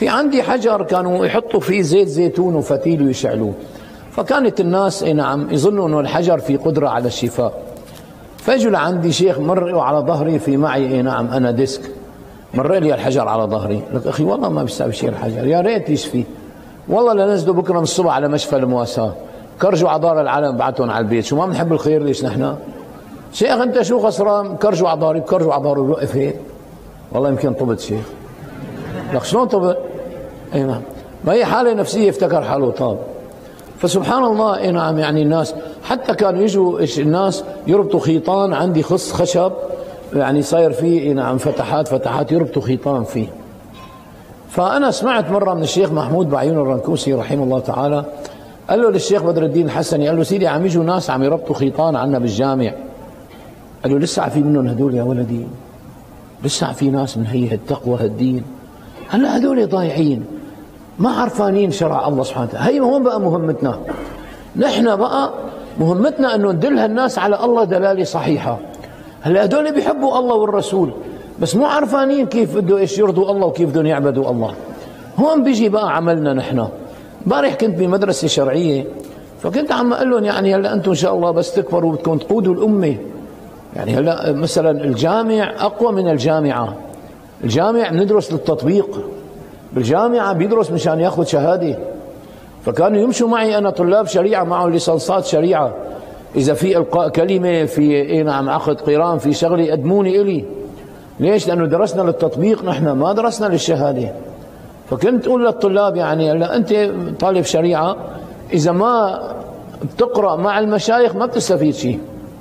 في عندي حجر كانوا يحطوا فيه زيت زيتون وفتيل ويشعلوه، فكانت الناس نعم يظنوا انه الحجر في قدرة على الشفاء. فاجوا لعندي شيخ مر على ظهري في معي نعم انا ديسك، مر لي الحجر على ظهري، لك اخي والله ما بيساوي شيء الحجر، يا ريت يشفي، والله لنزلوا بكره من الصبح على مشفى المواساة، كرجوا على دار العالم بعتهم على البيت، شو ما بنحب الخير ليش نحن؟ شيخ انت شو خسران؟ كرجوا على ظهري، كرجوا على ظهري، بوقف هيك، والله يمكن طبت شيخ. لك شلون طبت؟ اي نعم، ما هي حالة نفسية افتكر حاله طاب. فسبحان الله اي نعم، يعني الناس حتى كانوا يجوا الناس يربطوا خيطان، عندي خص خشب يعني صاير فيه نعم فتحات يربطوا خيطان فيه. فأنا سمعت مرة من الشيخ محمود بعيون الرنكوسي رحمه الله تعالى، قال له للشيخ بدر الدين الحسني، قال له سيدي عم يجوا ناس عم يربطوا خيطان عنا بالجامع. قال له لسه في منهم هدول يا ولدي، لسه في ناس من هي التقوى هالدين، هلا هدول ضايعين ما عرفانين شرع الله سبحانه وتعالى. هي هون بقى مهمتنا، نحن بقى مهمتنا انه ندل هالناس على الله دلاله صحيحه. هلا هدول بيحبوا الله والرسول بس مو عرفانين كيف بده ايش يرضوا الله وكيف بدهم يعبدوا الله. هون بيجي بقى عملنا نحن. امبارح كنت بمدرسه شرعيه، فكنت عم اقول لهم يعني هلا انتم ان شاء الله بس تكبروا بدكم تقودوا الامه. يعني هلا مثلا الجامع اقوى من الجامعه، الجامع بندرس للتطبيق، بالجامعه بيدرس مشان ياخذ شهاده. فكانوا يمشوا معي انا طلاب شريعه معهم ليسانسات شريعه، اذا في القاء كلمه في نعم عقد قران في شغله يقدموني الي. ليش؟ لانه درسنا للتطبيق، نحن ما درسنا للشهاده. فكنت اقول للطلاب يعني هلا انت طالب شريعه اذا ما بتقرا مع المشايخ ما بتستفيد شيء.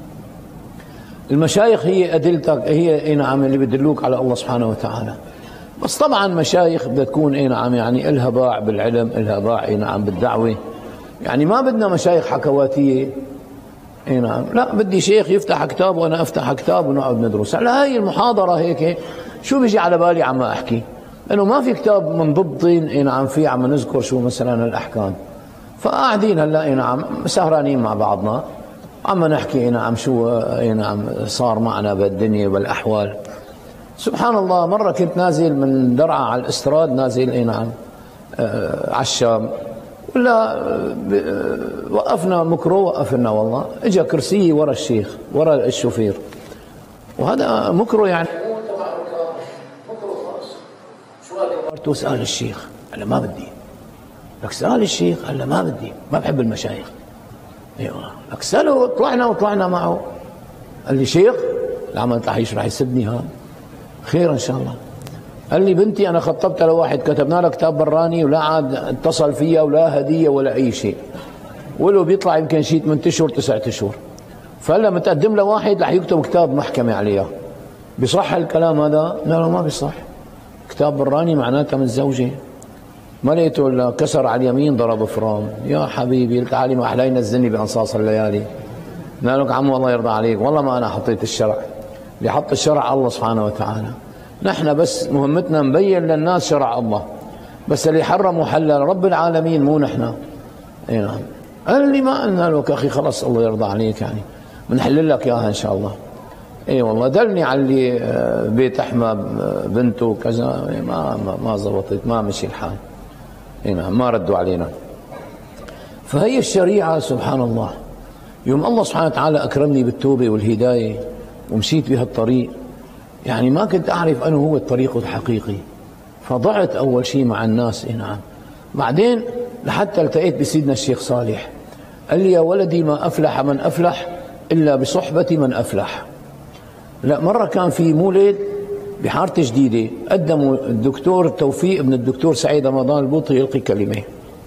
المشايخ هي ادلتك، هي نعم اللي بدلوك على الله سبحانه وتعالى. بس طبعا مشايخ بدها تكون نعم يعني الها باع بالعلم، الها باع نعم بالدعوه. يعني ما بدنا مشايخ حكواتيه. نعم، لا بدي شيخ يفتح كتاب وانا افتح كتاب ونقعد ندرس. هلا هاي المحاضره هيك شو بيجي على بالي عم احكي، لانه ما في كتاب منضبطين نعم فيه عم نذكر شو مثلا الاحكام. فقاعدين هلا نعم سهرانين مع بعضنا عم نحكي نعم شو نعم صار معنا بالدنيا والاحوال. سبحان الله، مرة كنت نازل من درعا على الاستراد، نازل نعم على الشام، ولا وقفنا مكرو، وقفنا والله اجى كرسي ورا الشيخ ورا الشوفير، وهذا مكرو يعني مكرو خاص. شو سأل الشيخ؟ قال ما بدي. لك سأل الشيخ؟ قال ما بدي، ما بحب المشايخ. ايوه لك سأله، طلعنا معه. قال لي شيخ العمل تحيش راح يسبني هذا، خير ان شاء الله. قال لي بنتي انا خطبت لواحد كتبنا له كتاب براني ولا عاد اتصل فيها ولا هديه ولا اي شيء، ولو بيطلع يمكن شيء 8 اشهر 9 اشهر، فهلا متقدم له واحد رح يكتب كتاب محكمه عليها. بصح الكلام هذا؟ لا ما بيصح. كتاب براني معناتها متزوجه، ما لقيته الا كسر على اليمين ضرب فرام. يا حبيبي تعالي ما احلى ينزلني بانصاص الليالي. قال لك عمو الله يرضى عليك، والله ما انا حطيت الشرع، اللي حط الشرع الله سبحانه وتعالى. نحن بس مهمتنا نبين للناس شرع الله، بس اللي حرم وحلل رب العالمين مو نحن. اي نعم. قال لي ما قلنا لك اخي خلص الله يرضى عليك، يعني بنحلل لك اياها ان شاء الله. اي والله دلني على اللي بيت احمد بنته وكذا، ما زبطت، ما مشي الحال. اي نعم، ما ردوا علينا. فهي الشريعه سبحان الله. يوم الله سبحانه وتعالى اكرمني بالتوبه والهدايه ومشيت بهالطريق، يعني ما كنت أعرف أنه هو الطريق الحقيقي، فضعت أول شيء مع الناس. نعم. بعدين لحتى التقيت بسيدنا الشيخ صالح، قال لي يا ولدي ما أفلح من أفلح إلا بصحبة من أفلح. لا مرة كان في مولد بحارة جديدة، قدموا الدكتور توفيق ابن الدكتور سعيد رمضان البوطي يلقي كلمة.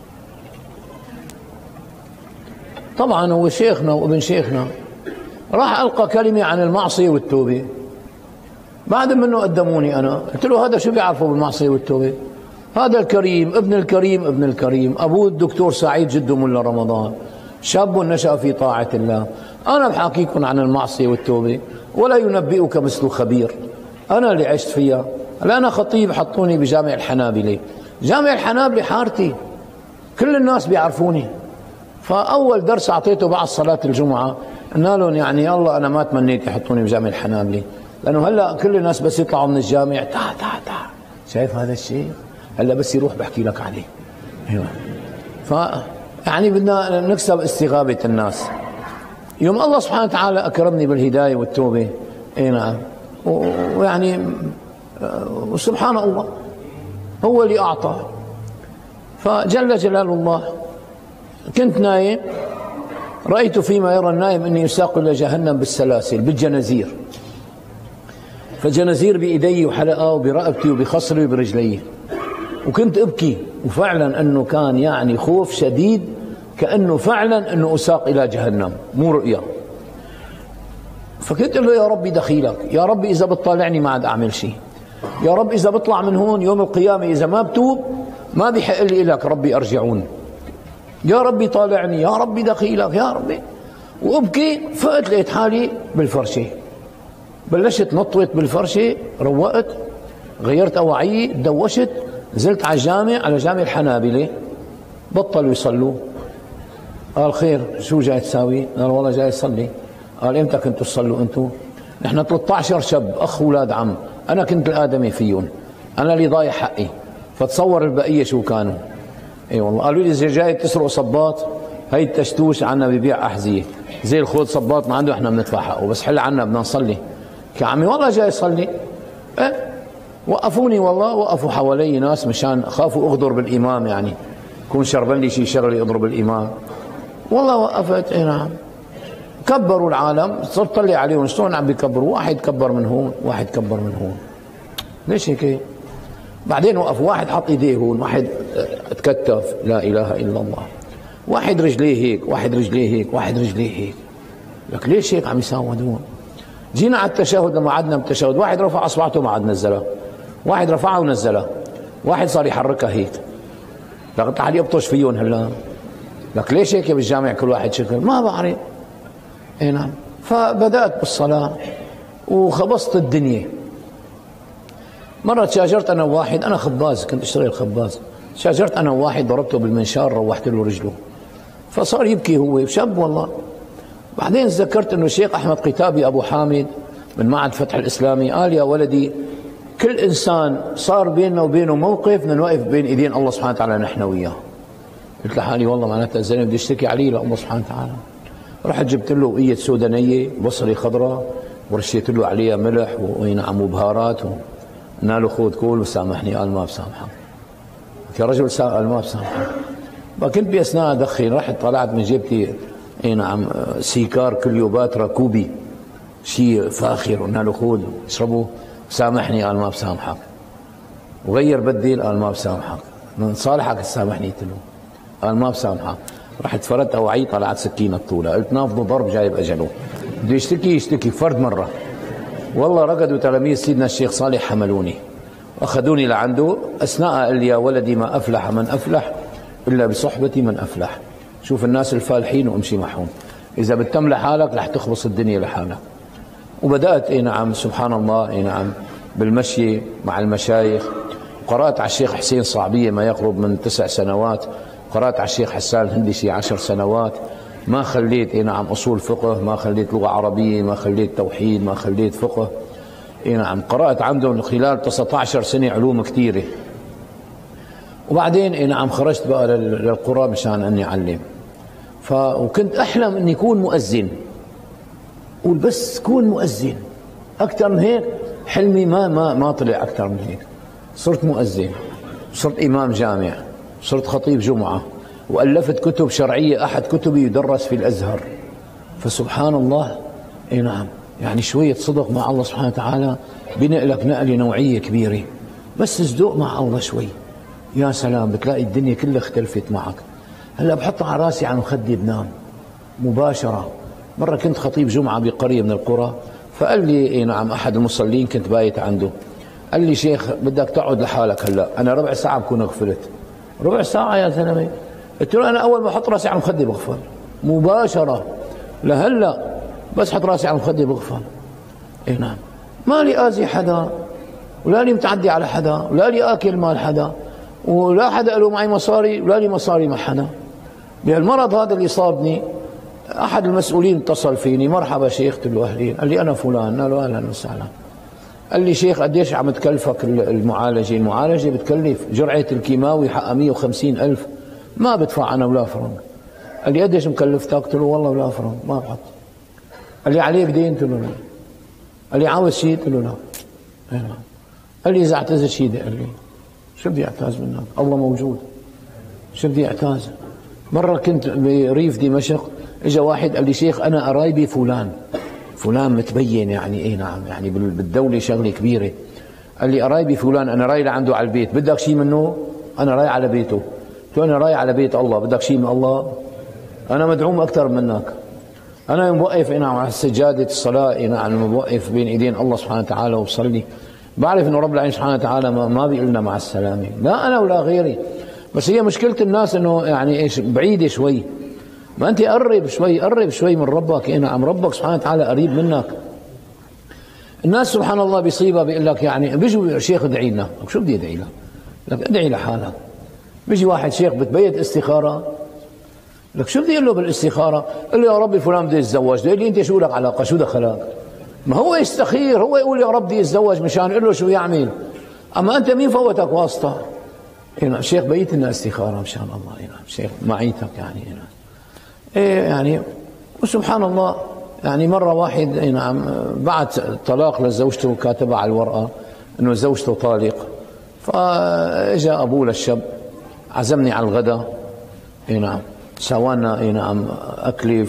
طبعا هو شيخنا وابن شيخنا، راح ألقى كلمة عن المعصية والتوبة. بعد منه قدموني أنا، قلت له هذا شو بيعرفوا بالمعصية والتوبة؟ هذا الكريم ابن الكريم ابن الكريم، أبوه الدكتور سعيد جده ملا رمضان، شاب نشأ في طاعة الله. أنا بحاكيكم عن المعصية والتوبة ولا ينبئك مثل خبير، أنا اللي عشت فيها. هلا أنا خطيب حطوني بجامع الحنابلة، جامع الحنابلة حارتي، كل الناس بيعرفوني. فأول درس أعطيته بعد صلاة الجمعة قلنا لهم يعني الله أنا ما تمنيت يحطوني بجامع الحنابلة، لأنه هلا كل الناس بس يطلعوا من الجامع تا تا تا، شايف هذا الشيء؟ هلا بس يروح بحكي لك عليه. ايوه. يعني بدنا نكسب استغابة الناس. يوم الله سبحانه وتعالى أكرمني بالهداية والتوبة، اي نعم، ويعني وسبحان الله هو اللي أعطى. فجل جلال الله، كنت نايم، رأيت فيما يرى النائم أني يساق إلى جهنم بالسلاسل بالجنازير، فالجنازير بإيدي وحلقة وبرقبتي وبخصري وبرجلي، وكنت أبكي، وفعلا أنه كان يعني خوف شديد، كأنه فعلا أنه أساق إلى جهنم مو رؤيا. فكنت أقول له يا ربي دخيلك، يا ربي إذا بتطالعني ما عاد أعمل شيء، يا رب إذا بطلع من هون يوم القيامة إذا ما بتوب ما بيحق لي إلك ربي أرجعون، يا ربي طالعني، يا ربي دخيلك، يا ربي. وأبكي، فقت لقيت حالي بالفرشة، بلشت نطوت بالفرشة، روقت، غيرت أواعيي، دوشت، نزلت على الجامع، على جامع الحنابلة، بطلوا يصلوا. قال خير شو جاي تساوي؟ قال والله جاي أصلي. قال إمتى كنتوا تصلوا أنتوا؟ نحن 13 شاب أخ أولاد عم، أنا كنت الآدمي فيهم، أنا اللي ضايع حقي، فتصور البقية شو كانوا. اي والله. قالوا لي إذا جاي تسرق صباط، هي التشتوش عنا ببيع أحذية زي الخوذ، صباط ما عنده احنا بندفع حقه، بس حل عنا بدنا نصلي. يا عمي والله جاي أصلي. وقفوني والله، وقفوا حوالي ناس مشان خافوا أغدر بالإمام، يعني يكون شربن لي شيء شغله يضرب الإمام. والله وقفت. اي نعم. كبروا العالم، صرت طلع عليهم شلون عم بيكبروا، واحد كبر من هون، واحد كبر من هون، ليش هيك؟ بعدين وقف واحد حط ايديه هون، واحد تكتف، لا اله الا الله، واحد رجليه هيك، واحد رجليه هيك، واحد رجليه هيك. لك ليش هيك عم يساودون؟ جينا على التشهد، لما قعدنا بالتشهد واحد رفع اصبعته ما عاد نزلها، واحد رفعها ونزلها، واحد صار يحركها هيك. لك تعال يبطش فيهم هلا. لك ليش هيك بالجامع كل واحد شكل؟ ما بعرف. اي نعم. فبدأت بالصلاة وخبصت الدنيا. مرة تشاجرت أنا وواحد، أنا خباز كنت أشتغل خباز، تشاجرت أنا وواحد ضربته بالمنشار، روحت له رجله، فصار يبكي هو شاب والله. بعدين تذكرت أنه الشيخ أحمد قتابي أبو حامد من معهد فتح الإسلامي قال يا ولدي كل إنسان صار بيننا وبينه موقف نوقف بين إيدين الله سبحانه وتعالى نحن وياه. قلت لحالي والله معناتها الزلمة بدي اشتكي عليه لله سبحانه وتعالى. رحت جبت له وقية سودانية بصري خضراء، ورشيت له عليها ملح ونعم وبهارات، له خذ كول وسامحني. قال ما بسامحك يا رجل، قال ما بسامحك. كنت باثناء ادخن، رحت طلعت من جيبتي اي نعم سيكار كليوباترا كوبي، شيء فاخر، قلنا له خذ اشربه، سامحني. قال ما بسامحك. وغير بدل، قال ما بسامحك. من صالحك تسامحني؟ قلت له. قال ما بسامحك. رحت فردت اوعي، طلعت سكينه طولها، قلت نافضه ضرب جايب اجله، بده يشتكي فرد مره. والله رقدوا تلاميذ سيدنا الشيخ صالح حملوني واخذوني لعنده، اثناء قال لي يا ولدي ما افلح من افلح الا بصحبه من افلح. شوف الناس الفالحين وامشي معهم، اذا بتم لحالك رح تخلص الدنيا لحالك. وبدات اي نعم سبحان الله اي نعم بالمشي مع المشايخ. قرات على الشيخ حسين صعبيه ما يقرب من 9 سنوات، قرات على الشيخ حسان الهندي شي 10 سنوات. ما خليت اي نعم اصول فقه، ما خليت لغه عربيه، ما خليت توحيد، ما خليت فقه. اي نعم قرات عندهم خلال 19 سنه علوم كثيره. وبعدين اي نعم خرجت بقى للقرى مشان اني اعلم. وكنت احلم اني اكون مؤذن، قول بس كون مؤذن. اكثر من هيك حلمي ما طلع اكثر من هيك. صرت مؤذن، صرت امام جامع، صرت خطيب جمعه، وألفت كتب شرعية، أحد كتبي يدرس في الأزهر. فسبحان الله اي نعم يعني شوية صدق مع الله سبحانه وتعالى بنقلك نقلة نوعية كبيرة. بس صدق مع الله شوي يا سلام، بتلاقي الدنيا كلها اختلفت معك. هلا بحط على راسي على مخدي بنام مباشرة. مرة كنت خطيب جمعة بقرية من القرى، فقال لي اي نعم أحد المصلين كنت بايت عنده، قال لي شيخ بدك تقعد لحالك هلا، أنا ربع ساعة بكون غفلت. ربع ساعة يا زلمة؟ قلت له أنا أول ما أحط راسي على مخدي بغفل مباشرة، لهلا بس حط راسي على مخدي بغفل. إيه نعم، ما لي آذي حدا، ولا لي متعدي على حدا، ولا لي آكل مال حدا، ولا حدا له معي مصاري، ولا لي مصاري مع حدا. بهالمرض هذا اللي صابني أحد المسؤولين اتصل فيني، مرحبا شيخ، قلت له أهلين. قال لي أنا فلان. قال له أهلا وسهلا. قال لي شيخ قديش عم تكلفك المعالجة؟ المعالجة بتكلف جرعة الكيماوي حقها 150,000، ما بدفع أنا ولا فرنك. قال لي قديش مكلفتك؟ قلت له والله ولا فرنك ما بحط. قال لي عليك دين؟ قلت له لا. قال لي عاوز شيء؟ قلت له لا. قال لي إذا اعتزت شيء قال لي شو بدي اعتاز منك؟ الله موجود، شو بدي اعتاز؟ مرة كنت بريف دمشق، اجى واحد قال لي شيخ أنا قرايبي فلان متبين يعني ايه نعم يعني بالدولة شغلة كبيرة. قال لي قرايبي فلان أنا راي لعنده على البيت، بدك شيء منه؟ أنا راي على بيته. قلت له أنا راي على بيت الله، بدك شيء من الله؟ أنا مدعوم أكثر منك. أنا موقف نعم على سجادة الصلاة نعم موقف بين إيدين الله سبحانه وتعالى وبصلي، بعرف إنه رب العالمين سبحانه وتعالى ما بيقول لنا مع السلامة، لا أنا ولا غيري. بس هي مشكلة الناس إنه يعني إيش بعيدة شوي. ما أنت قرب شوي من ربك. نعم ربك سبحانه وتعالى قريب منك. الناس سبحان الله بيصيبها بيقول لك يعني بيجوا شيخ ادعي لنا، شو بدي ادعي لك؟ لك ادعي لحالك. بيجي واحد شيخ بتبيت استخارة، لك شو بدي اقول له بالاستخارة؟ قل له يا ربي فلان بده يتزوج، بده لي انت شو لك علاقة؟ شو دخلك؟ ما هو يستخير، هو يقول يا رب بدي يتزوج مشان قل له شو يعمل. اما انت مين فوتك واسطة؟ نعم شيخ بيت لنا استخارة مشان الله. نعم شيخ معيتك يعني ايه يعني. وسبحان الله يعني مرة واحد نعم بعت طلاق لزوجته، كاتبها على الورقة انه زوجته طالق. فاجا ابوه للشاب عزمني على الغداء نعم، سوانا نعم اكله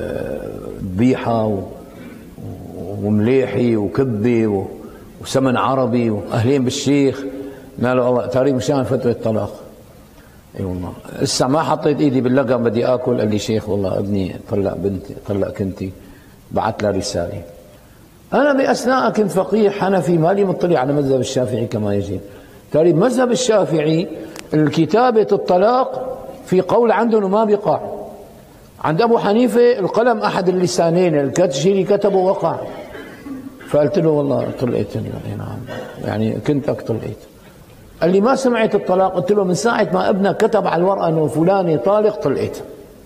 ذبيحة ومليحي وكبة وسمن عربي واهلين بالشيخ. قالوا الله تاريخ مشان فترة طلاق. اي والله لسه ما حطيت ايدي باللقم بدي اكل. قال لي شيخ والله ابني طلق بنتي طلق كنتي، بعت لها رساله. انا باثناء كنت فقيه حنفي مالي مطلع على مذهب الشافعي كما يجب. ترى مذهب الشافعي الكتابه الطلاق في قول عندهم ما بيقع. عند ابو حنيفه القلم احد اللسانين، الشيء اللي كتبه وقع. فقلت له والله طلقت نعم يعني كنتك طلقت. قال لي ما سمعت الطلاق؟ قلت له من ساعة ما ابنك كتب على الورقة انه فلاني طالق طلقت.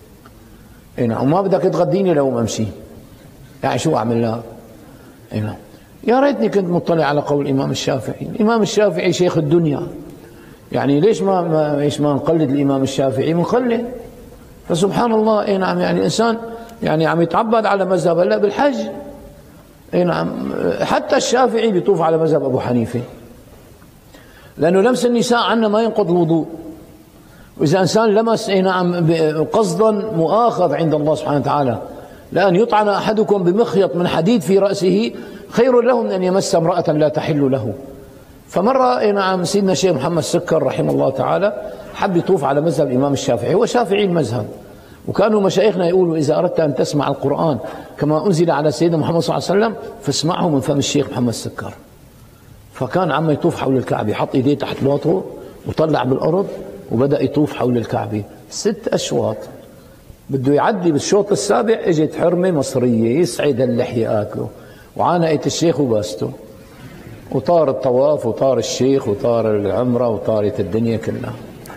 نعم وما بدك تغديني لو ما امشي، يعني شو اعمل لك؟ نعم يا ريتني كنت مطلع على قول الامام الشافعي. الامام الشافعي شيخ الدنيا، يعني ليش ما نقلد الامام الشافعي؟ منقلد. فسبحان الله نعم يعني الانسان يعني عم يتعبد على مذهب هلا بالحج. نعم حتى الشافعي بيطوف على مذهب ابو حنيفه، لأنه لمس النساء عنا ما ينقض الوضوء، وإذا إنسان لمس نعم قصدا مؤاخذ عند الله سبحانه وتعالى. لأن يطعن أحدكم بمخيط من حديد في رأسه خير له من أن يمس امرأة لا تحل له. فمرة نعم سيدنا الشيخ محمد سكر رحمه الله تعالى حب يطوف على مذهب الإمام الشافعي، هو شافعي المذهب، وكانوا مشايخنا يقولوا إذا أردت أن تسمع القرآن كما أنزل على سيدنا محمد صلى الله عليه وسلم فاسمعه من فم الشيخ محمد سكر. فكان عم يطوف حول الكعبة، حط ايديه تحت باطه وطلع بالارض وبدأ يطوف حول الكعبة 6 أشواط. بده يعدي بالشوط السابع اجت حرمة مصرية يسعد اللحية اكله وعانقت الشيخ وباسته، وطار الطواف وطار الشيخ وطار العمرة وطارت الدنيا كلها.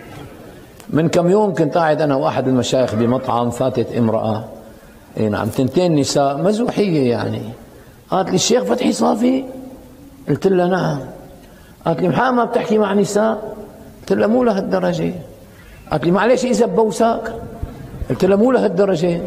من كم يوم كنت قاعد انا واحد المشايخ بمطعم، فاتت امرأة نعم 2 نساء مزوحية يعني، قالت لي الشيخ فتحي صافي؟ قلت لها نعم. قالت لي محا ما بتحكي مع نساء؟ قلت لها مو لهالدرجة. قالت لي معلش إذا بوساك؟ قلت لها مو لهالدرجة.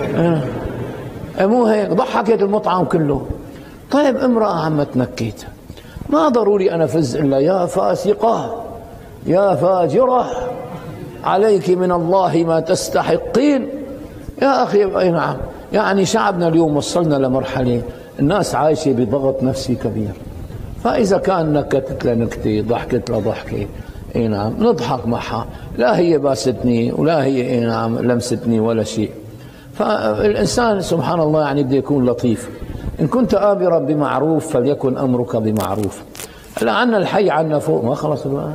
مو هيك، ضحكت المطعم كله. طيب امرأة عم تنكت، ما ضروري أنا فز إلا يا فاسقة يا فاجرة عليك من الله ما تستحقين. يا أخي أي نعم يعني شعبنا اليوم وصلنا لمرحلة الناس عايشة بضغط نفسي كبير. فإذا كان نكتت لنكتة ضحكت لضحكة اي نعم نضحك معها، لا هي باستني ولا هي اي نعم لمستني ولا شيء. فالإنسان سبحان الله يعني بده يكون لطيف. إن كنت آمرا بمعروف فليكن أمرك بمعروف. هلا عنا الحي عنا فوق ما خلص الوقت؟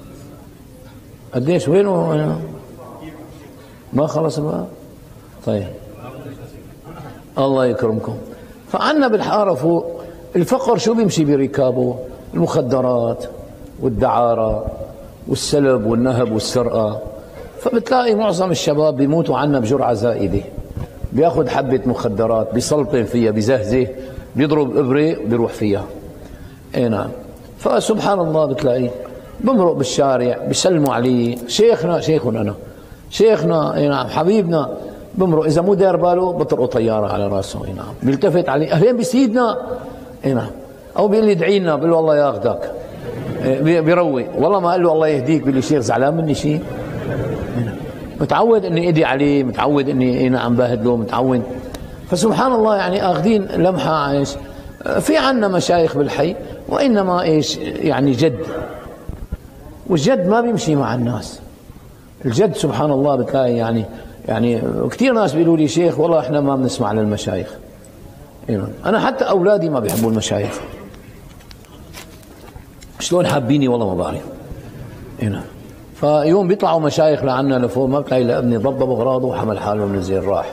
قديش وينه؟ ما خلص الوقت؟ طيب الله يكرمكم. فعنا بالحارة فوق الفقر شو بيمشي بركابه؟ المخدرات والدعارة والسلب والنهب والسرقة. فبتلاقي معظم الشباب بيموتوا عنا بجرعة زائدة، بياخذ حبة مخدرات بيسلطن فيها بزهزه بيضرب إبرة بيروح فيها. اي نعم. فسبحان الله بتلاقي بمرق بالشارع بيسلموا عليه، شيخنا شيخنا أنا، شيخنا اي نعم حبيبنا، بمرق اذا مو داير باله بطرقوا طياره على راسه. اي نعم. بيلتفت عليه اهلين بسيدنا. اي نعم. او بيقول لي ادعي لنا، بقول له الله ياخذك. بيروي والله ما قال له الله يهديك، بيقول لي شيخ زعلان مني شيء؟ متعود اني ادعي عليه، متعود اني اي نعم باهدله، متعود. فسبحان الله يعني اخذين لمحه عايش. في عنا مشايخ بالحي وانما ايش يعني جد، والجد ما بيمشي مع الناس. الجد سبحان الله بتلاقي يعني كثير ناس بيقولوا لي شيخ والله احنا ما بنسمع للمشايخ. انا حتى اولادي ما بيحبوا المشايخ. شلون حابيني والله ما بعرف. فيوم بيطلعوا مشايخ لعنا لفوق ما بتلاقي لابني ضبب اغراضه وحمل حاله ونزل راح.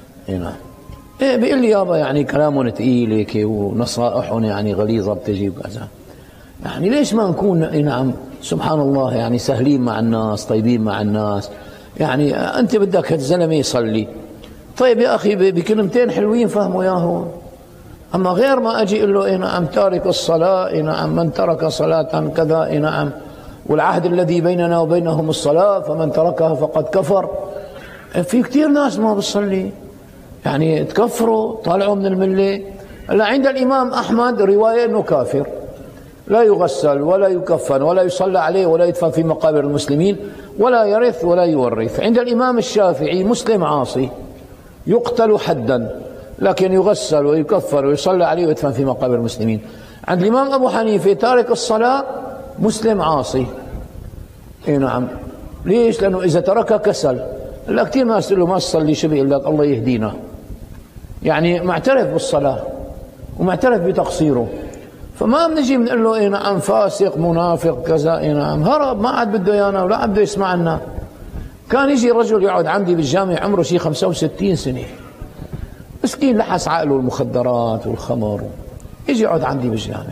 بيقول لي يابا يعني كلامهم ثقيل هيك ونصائحهم يعني غليظه بتجي وكذا. يعني ليش ما نكون نعم سبحان الله يعني سهلين مع الناس، طيبين مع الناس. يعني انت بدك هالزلمه يصلي، طيب يا اخي بكلمتين حلوين فهموا اياهم. اما غير ما اجي اقول له نعم تارك الصلاه، نعم من ترك صلاه كذا، نعم والعهد الذي بيننا وبينهم الصلاه فمن تركها فقد كفر. في كثير ناس ما بتصلي يعني تكفروا طالعوا من المله. هلا عند الامام احمد روايه انه كافر، لا يغسل ولا يكفن ولا يصلى عليه ولا يدفن في مقابر المسلمين ولا يرث ولا يورث. عند الإمام الشافعي مسلم عاصي يقتل حدا لكن يغسل ويكفر ويصلى عليه ويدفن في مقابر المسلمين. عند الإمام أبو حنيفة تارك الصلاة مسلم عاصي. اي نعم. ليش؟ لأنه إذا تركها كسل. هلا كثير ناس تقول له ما تصلي شو بيقول لك الله يهدينا، يعني معترف بالصلاة ومعترف بتقصيره. فما بنجي بنقول له اي نعم فاسق منافق كذا، اي نعم هرب ما عاد بده ايانا ولا عاد بده يسمعنا. كان يجي رجل يقعد عندي بالجامع عمره شيء 65 سنه مسكين لحس عقله المخدرات والخمر، يجي يقعد عندي بالجامع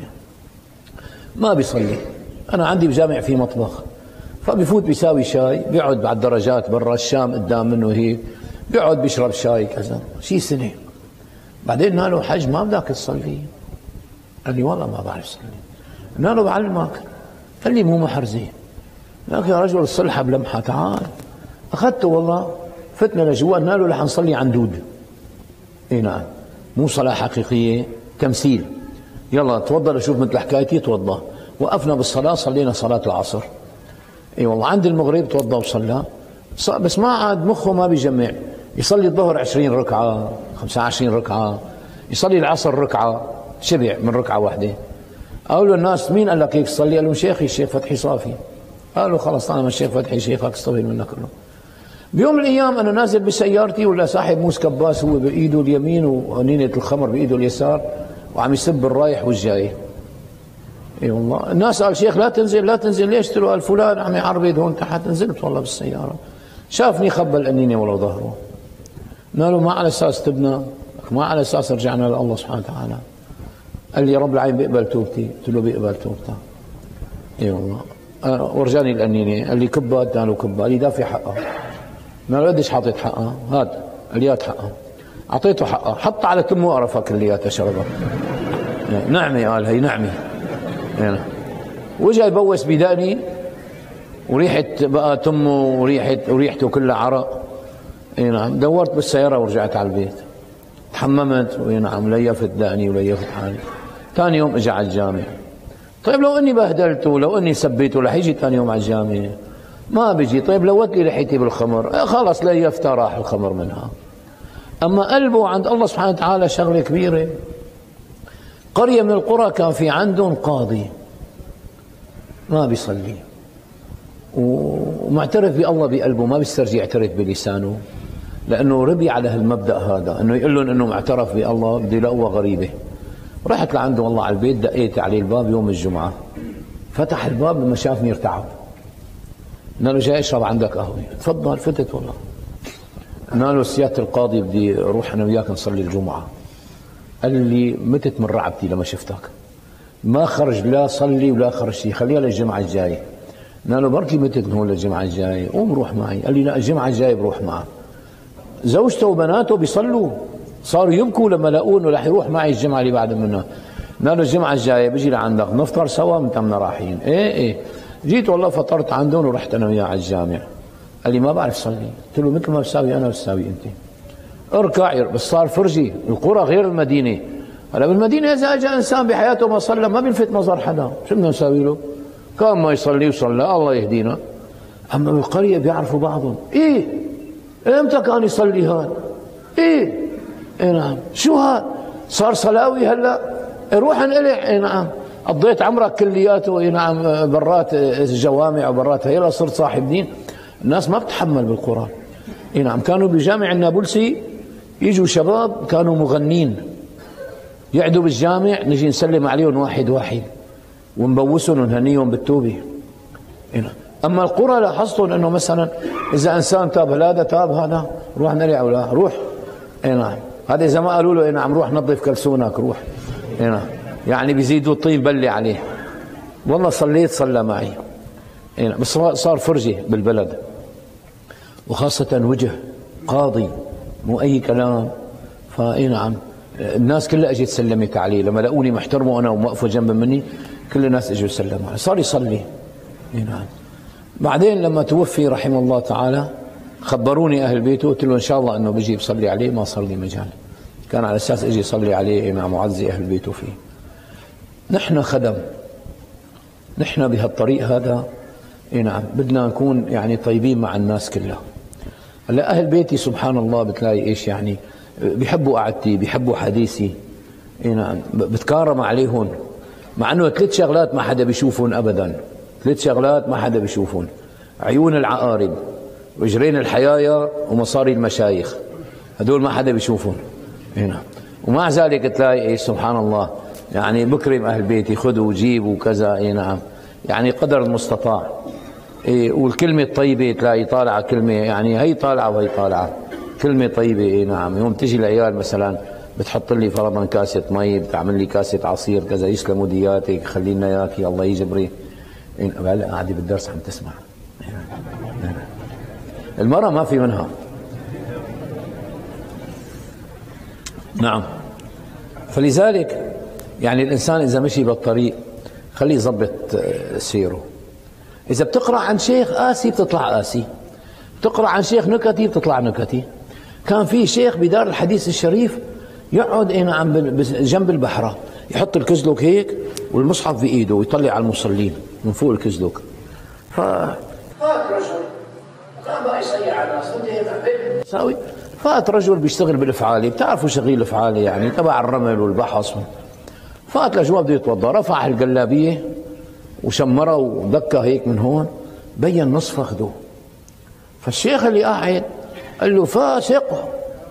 ما بيصلي. انا عندي بالجامع في مطبخ، فبيفوت بيساوي شاي، بيقعد على الدرجات برا، الشام قدام منه هيك، بيقعد بيشرب شاي كذا شيء سنه. بعدين قال له حج ما بدك تصلي؟ قال لي والله ما بعرف صلي. قلنا له بعلمك. قال لي مو محرزين. قال يا رجل الصلحه بلمحه تعال. اخذته والله فتنا لجوا، قلنا له رح نصلي عن دود. اي نعم مو صلاه حقيقيه، تمثيل. يلا تفضل اشوف مثل حكايتي. توضا وقفنا بالصلاه، صلينا صلاه العصر. اي والله عند المغرب توضا وصلى، بس ما عاد مخه ما بيجمع. يصلي الظهر 20 ركعه 25 ركعه، يصلي العصر ركعه، شبع من ركعه واحده. قالوا له الناس مين قال لك هيك تصلي؟ قال لهم شيخي الشيخ فتحي صافي. قالوا خلص طالما الشيخ فتحي شيخك استفيد منك كله. بيوم من الايام انا نازل بسيارتي ولا صاحب موس كباس هو بايده اليمين ونينه الخمر بايده اليسار وعم يسب الرايح والجاي. اي والله الناس قال شيخ لا تنزل لا تنزل. ليش؟ قلت له قال فلان عم يعربد هون تحت. نزلت والله بالسياره، شافني خبى القنينه ورا ظهره. قلنا له ما على اساس تبنى، ما على اساس رجعنا لله سبحانه وتعالى. قال لي رب العالمين بيقبل توبتي. قلت له بيقبل توبتك. اي والله. ورجاني القنينه قال لي كبها. اداني له كبها. قال لي دافع حقها. قلنا له قديش حاطط حقها؟ هات اليات حقها. اعطيته حقها، حط على تمه وقرفها كلياتها شربها. نعمه قال هي نعمه. وجا يبوس بداني وريحه بقى تمه وريحته كلها عرق. اي نعم. دورت بالسياره ورجعت على البيت، تحممت واي نعم ليفت دقني وليفت حالي. ثاني يوم اجى على الجامع. طيب لو اني بهدلته، لو اني سبيته رح يجي ثاني يوم على الجامع؟ ما بيجي. طيب لوت لي ريحتي بالخمر، خلص ليفتها راح الخمر منها. اما قلبه عند الله سبحانه وتعالى شغله كبيره. قريه من القرى كان في عندهم قاضي ما بيصلي ومعترف بالله بقلبه، ما بيسترجي يعترف بلسانه، لانه ربي على هالمبدا هذا انه يقول لهم انه معترف بالله بده يلاقوها غريبه. رحت لعنده والله على البيت، دقيت عليه الباب يوم الجمعه، فتح الباب لما شافني ارتعب. قلنا له جاي اشرب عندك قهوه؟ تفضل. فتت والله. قلنا له سياده القاضي بدي اروح انا وياك نصلي الجمعه. قال لي متت من رعبتي لما شفتك، ما خرج لا صلي ولا خرج شيء، خليها للجمعه الجايه. قلنا له بركي متت هون للجمعه الجايه، قوم روح معي. قال لي لا الجمعه الجايه بروح معك. زوجته وبناته بيصلوا، صاروا يبكوا لما لقوا انه رح يروح معي الجمعه اللي بعد منها. قلنا له الجمعة الجاية بيجي لعندك نفطر سوا متمنا رايحين. ايه جيت والله فطرت عندهم ورحت انا وياه على الجامع. قال لي ما بعرف صلي. قلت له مثل ما بساوي انا بساوي انت. اركع. بس صار فرجي، القرى غير المدينة. هلا بالمدينة إذا أجى إنسان بحياته ما صلى ما بيلفت نظر حدا، شو بدنا نساوي له؟ كان ما يصلي وصلى الله يهدينا. أما بالقرية بيعرفوا بعضهم. إيه إمتى كان يصلي هذا؟ إيه نعم. شو هذا؟ صار صلاوي هلا؟ روح انقلع. إيه نعم. قضيت عمرك كلياته. إيه نعم. برات الجوامع وبرات هيلا صرت صاحب دين. الناس ما بتحمل بالقرآن. إيه نعم. كانوا بجامع النابلسي يجوا شباب كانوا مغنين يقعدوا بالجامع، نجي نسلم عليهم واحد واحد ونبوسهم ونهنيهم بالتوبة. أما القرى لاحظتم أنه مثلا إذا إنسان تاب هذا تاب هذا روح نرجع ولا روح. نعم. هذا إذا ما قالوا له نعم روح نظف كلسونك روح. نعم. يعني بيزيدوا الطين بلي عليه. والله صليت صلى معي. نعم. بس صار فرجة بالبلد، وخاصة وجه قاضي مو أي كلام. نعم. الناس كلها اجت سلمت عليه لما لقوني محترمه انا وموقفه جنب مني، كل الناس اجوا سلموا عليه. صار يصلي. نعم. بعدين لما توفي رحمه الله تعالى خبروني اهل بيته، قلت له ان شاء الله انه بيجي بصلي عليه، ما صار لي مجال. كان على اساس اجي يصلي عليه مع معزي اهل بيته فيه. نحن خدم، نحن بهالطريق هذا. نعم. بدنا نكون يعني طيبين مع الناس كلها. هلا اهل بيتي سبحان الله بتلاقي ايش يعني بيحبوا قعدتي، بيحبوا حديثي. نعم. بتكارم عليهم، مع انه 3 شغلات ما حدا بيشوفهم ابدا. 3 شغلات ما حدا بيشوفهم: عيون العقارب، وجرين الحيايا، ومصاري المشايخ. هدول ما حدا بيشوفهم. نعم. ومع ذلك تلاقي ايش سبحان الله يعني بكرم اهل بيتي، خذوا وجيبوا وكذا. نعم. يعني قدر المستطاع. والكلمة الطيبة تلاقي طالعة كلمة، يعني هي طالعة وهي طالعة كلمة طيبة. نعم. يوم تجي العيال مثلا بتحط لي فرضا كاسة مي، بتعمل لي كاسة عصير كذا، يسلموا دياتك خلي لنا اياكي الله يجبري. هلا قاعدة بالدرس عم تسمع. المرأة ما في منها. نعم. فلذلك يعني الإنسان إذا مشي بالطريق خليه يظبط سيره. إذا بتقرأ عن شيخ قاسي بتطلع قاسي، بتقرأ عن شيخ نكتي بتطلع نكتي. كان في شيخ بدار الحديث الشريف يقعد نعم جنب البحرة، يحط الكزلك هيك والمصحف بإيده ويطلع على المصلين من فوق الكزلك. فات رجل كان بقى يصيح على الناس ساوي. فات رجل بيشتغل بالإفعالي، بتعرفوا شغيل الإفعالي يعني تبع الرمل والبحص. فات لجوا بده يتوضا، رفع الجلابية وشمرها ودكها هيك من هون، بين نصف فخده. فالشيخ اللي قاعد قال له: فاسق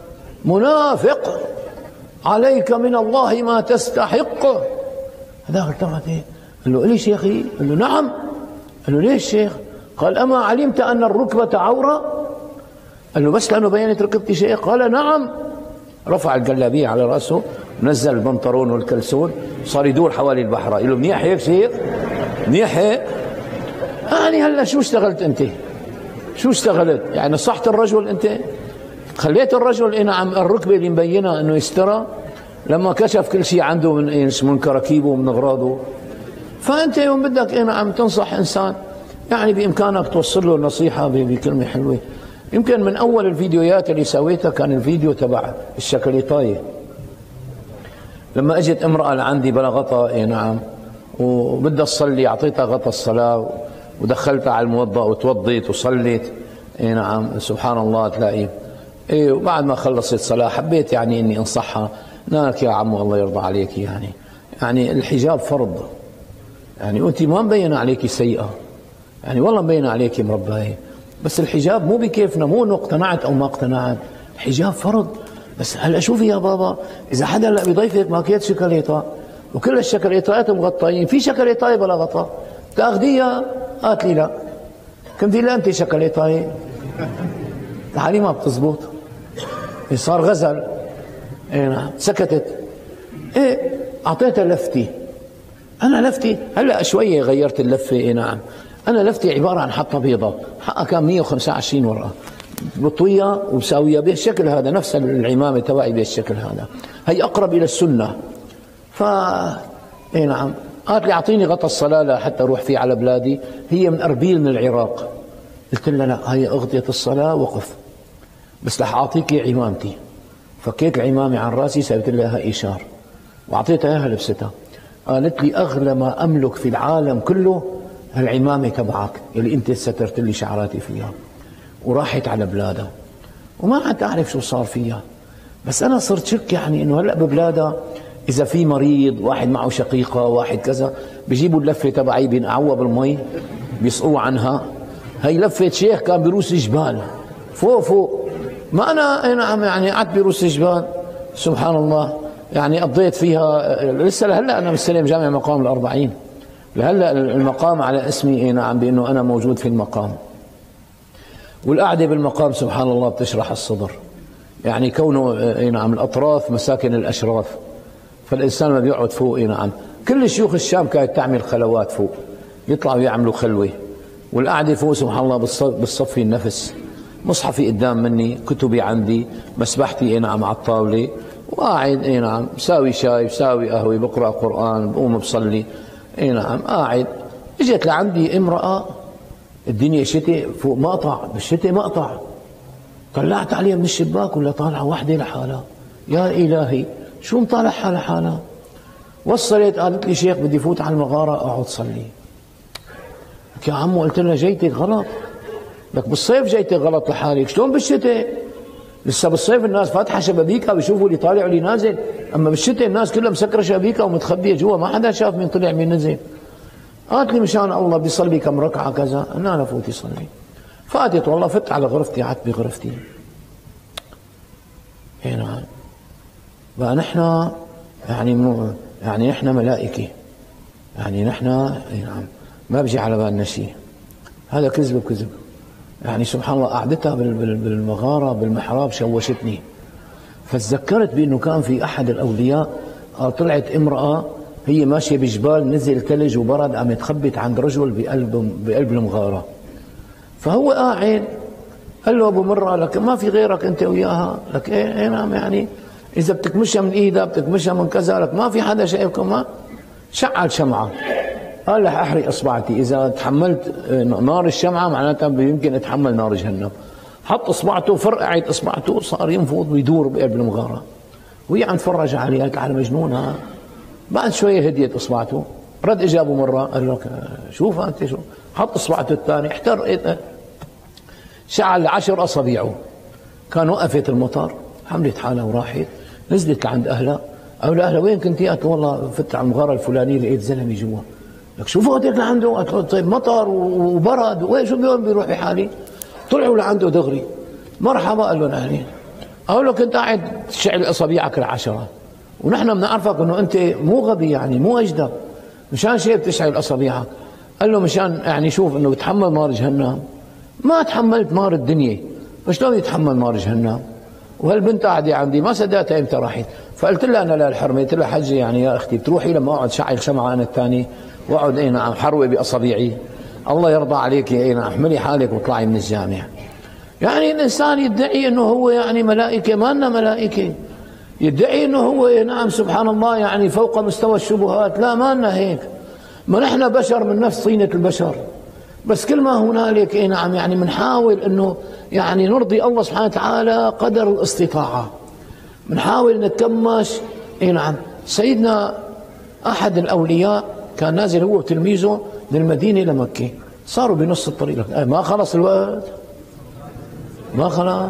منافق عليك من الله ما تستحق. هذا التفت قال له: ليش يا اخي؟ قال له: نعم. قال له: ليش شيخ؟ قال: اما علمت ان الركبة عورة؟ قال له: بس لانه بينت ركبتي شيخ؟ قال: نعم. رفع الجلابية على راسه، نزل البنطلون والكلسون، صار يدور حوالي البحرة. قال له: منيح هيك شيخ؟ منيح هيك؟ يعني هلا شو اشتغلت انت؟ شو اشتغلت؟ يعني نصحت الرجل انت؟ خليت الرجل نعم الركبه اللي مبينه انه يسترى لما كشف كل شيء عنده من كراكيبه ومن اغراضه. فانت يوم بدك نعم تنصح انسان يعني بامكانك توصل له النصيحه بكلمه حلوه. يمكن من اول الفيديوهات اللي سويتها كان الفيديو تبع الشكليطايه. لما اجت امراه لعندي بلا غطاء نعم وبدها تصلي، اعطيتها غطاء الصلاه ودخلتها على الموضأ وتوضيت وصليت. نعم. سبحان الله تلاقي وبعد ما خلصت صلاة حبيت يعني اني انصحها: ناك يا عمو الله يرضى عليك، يعني الحجاب فرض، يعني وانت ما مبين عليك سيئة، يعني والله مبين عليك مرباية، بس الحجاب مو بكيفنا، مو انه اقتنعت او ما اقتنعت، الحجاب فرض. بس هلا شوفي يا بابا، اذا حدا هلا بيضيفك ماكيت شوكولاتة وكل الشوكولاتات مغطيين، في شوكولاتة بلا غطاء تاخذيها؟ قالت لي: لا. كنت لا انت شوكولاتة تعالي ما بتزبط. صار غزل. نعم. سكتت. اعطيتها لفتي. انا لفتي هلا شويه غيرت اللفه. نعم. انا لفتي عباره عن حطه بيضاء، حقها كان 125 ورقه، بطويه ومساويه بهالشكل هذا، نفس العمامه تبعي بهالشكل هذا، هي اقرب الى السنه. اي نعم. قالت لي اعطيني غطى الصلاه لحتى اروح فيه على بلادي، هي من اربيل من العراق. قلت لها لا، هي اغطيه الصلاه وقف، بس رح اعطيكي عمامتي. فكيت العمامه عن راسي، سويت لها ايشار واعطيتها اياها لبستها. قالت لي اغلى ما املك في العالم كله هالعمامه تبعك اللي انت سترت لي شعراتي فيها. وراحت على بلادها وما عاد اعرف شو صار فيها. بس انا صرت شك يعني انه هلا ببلادها اذا في مريض، واحد معه شقيقه، واحد كذا، بيجيبوا اللفه تبعي بينقعوها بالمي بيسقوا عنها. هي لفه شيخ كان بيروس جبال فوق فوق. ما انا اي نعم يعني قعدت بيروس جبال سبحان الله، يعني قضيت فيها لسه لهلا انا مستلم جامع مقام ال40، لهلا المقام على اسمي اي نعم، بانه انا موجود في المقام. والقعده بالمقام سبحان الله بتشرح الصدر، يعني كونه اي نعم الاطراف مساكن الاشراف، فالانسان ما بيقعد فوق اي نعم. كل شيوخ الشام كانت تعمل خلوات فوق، يطلعوا يعملوا خلوه، والقعده فوق سبحان الله بالصفي النفس، مصحفي قدام مني، كتبي عندي، مسبحتي اي نعم على الطاوله، وقاعد اي نعم بساوي شاي بساوي قهوه، بقرا قران، بقوم بصلي اي نعم قاعد. اجت لعندي امراه، الدنيا شتاء فوق مقطع، بالشتاء مقطع، طلعت عليها من الشباك ولا طالعه وحده لحالها. يا الهي شو مطالعها لحالها؟ وصلت قالت لي شيخ بدي فوت على المغاره اقعد صلي. يا عمو قلت لها جيتك غلط، لك بالصيف جيتك غلط لحالك، شلون بالشتاء؟ لسه بالصيف الناس فاتحه شبابيكها بيشوفوا اللي طالع واللي نازل، اما بالشتاء الناس كلها مسكره شبابيكها ومتخبيه جوا، ما حدا شاف مين طلع مين نزل. قالت لي مشان الله بيصلي كم ركعه كذا، انا فوتي صلي. فاتت والله فت على غرفتي، قعدت بغرفتي. اي نعم. بقى نحن يعني نحن ملائكه، يعني نحن اي نعم ما بيجي على بالنا شيء، هذا كذب بكذب. يعني سبحان الله قعدتها بالمغاره بالمحراب شوشتني. فتذكرت بانه كان في احد الاولياء طلعت امراه هي ماشيه بجبال، نزل ثلج وبرد، قامت تخبت عند رجل بقلب المغاره. فهو قاعد قال له ابو مره لك ما في غيرك انت وياها؟ لك ايه نعم، يعني اذا بتكمشها من ايدها بتكمشها من كذا، لك ما في حدا شايفكم. ما شعل شمعه، قال رح احرق اصبعتي، اذا تحملت نار الشمعه معناتها يمكن اتحمل نار جهنم. حط اصبعته، فرقعت اصبعته، صار ينفض ويدور بقلب المغاره، وهي عم تفرج عليه، قالت على مجنونها. بعد شويه هديت اصبعته، رد اجى ابو مره قال لك شوف انت شو، حط اصبعته الثاني احترقت، شعل 10 اصابيعه. كان وقفت المطر، حملت حالها وراحت، نزلت لعند اهلها، قالوا لاهلها وين كنتي؟ قالت والله فت على المغاره الفلانيه لقيت زلمه جوا. لك شو فوتك لعنده؟ قالت له طيب مطر وبرد وين شو بيوم بيروح بحالي؟ طلعوا لعنده دغري، مرحبا قال لهم اهلين. قالوا له كنت قاعد تشعل اصابيعك ال10، ونحن بنعرفك انه انت مو غبي يعني مو اجدب، مشان شيء بتشعل اصابيعك. قال له مشان يعني شوف انه بتحمل نار جهنم، ما تحملت نار الدنيا، فشلون يتحمل نار جهنم؟ وهالبنت قاعده عندي ما صدقتها امتى راحت. فقلت لها انا للحرمه، قلت لها حجه يعني يا اختي بتروحي لما اقعد شعل شمعه انا الثاني واقعد اي نعم حروه باصابيعي؟ الله يرضى عليك اي نعم، احملي حالك واطلعي من الجامع. يعني الانسان يدعي انه هو يعني ملائكه، ما لنا ملائكه. يدعي انه هو نعم سبحان الله يعني فوق مستوى الشبهات، لا ما لنا هيك. ما نحن بشر من نفس طينه البشر، بس كل ما هنالك اي نعم يعني بنحاول انه يعني نرضي الله سبحانه وتعالى قدر الاستطاعه، بنحاول نتكمش. اي نعم. سيدنا احد الاولياء كان نازل هو وتلميذه من المدينه لمكه، صاروا بنص الطريق. ما خلص الوقت؟ ما خلص؟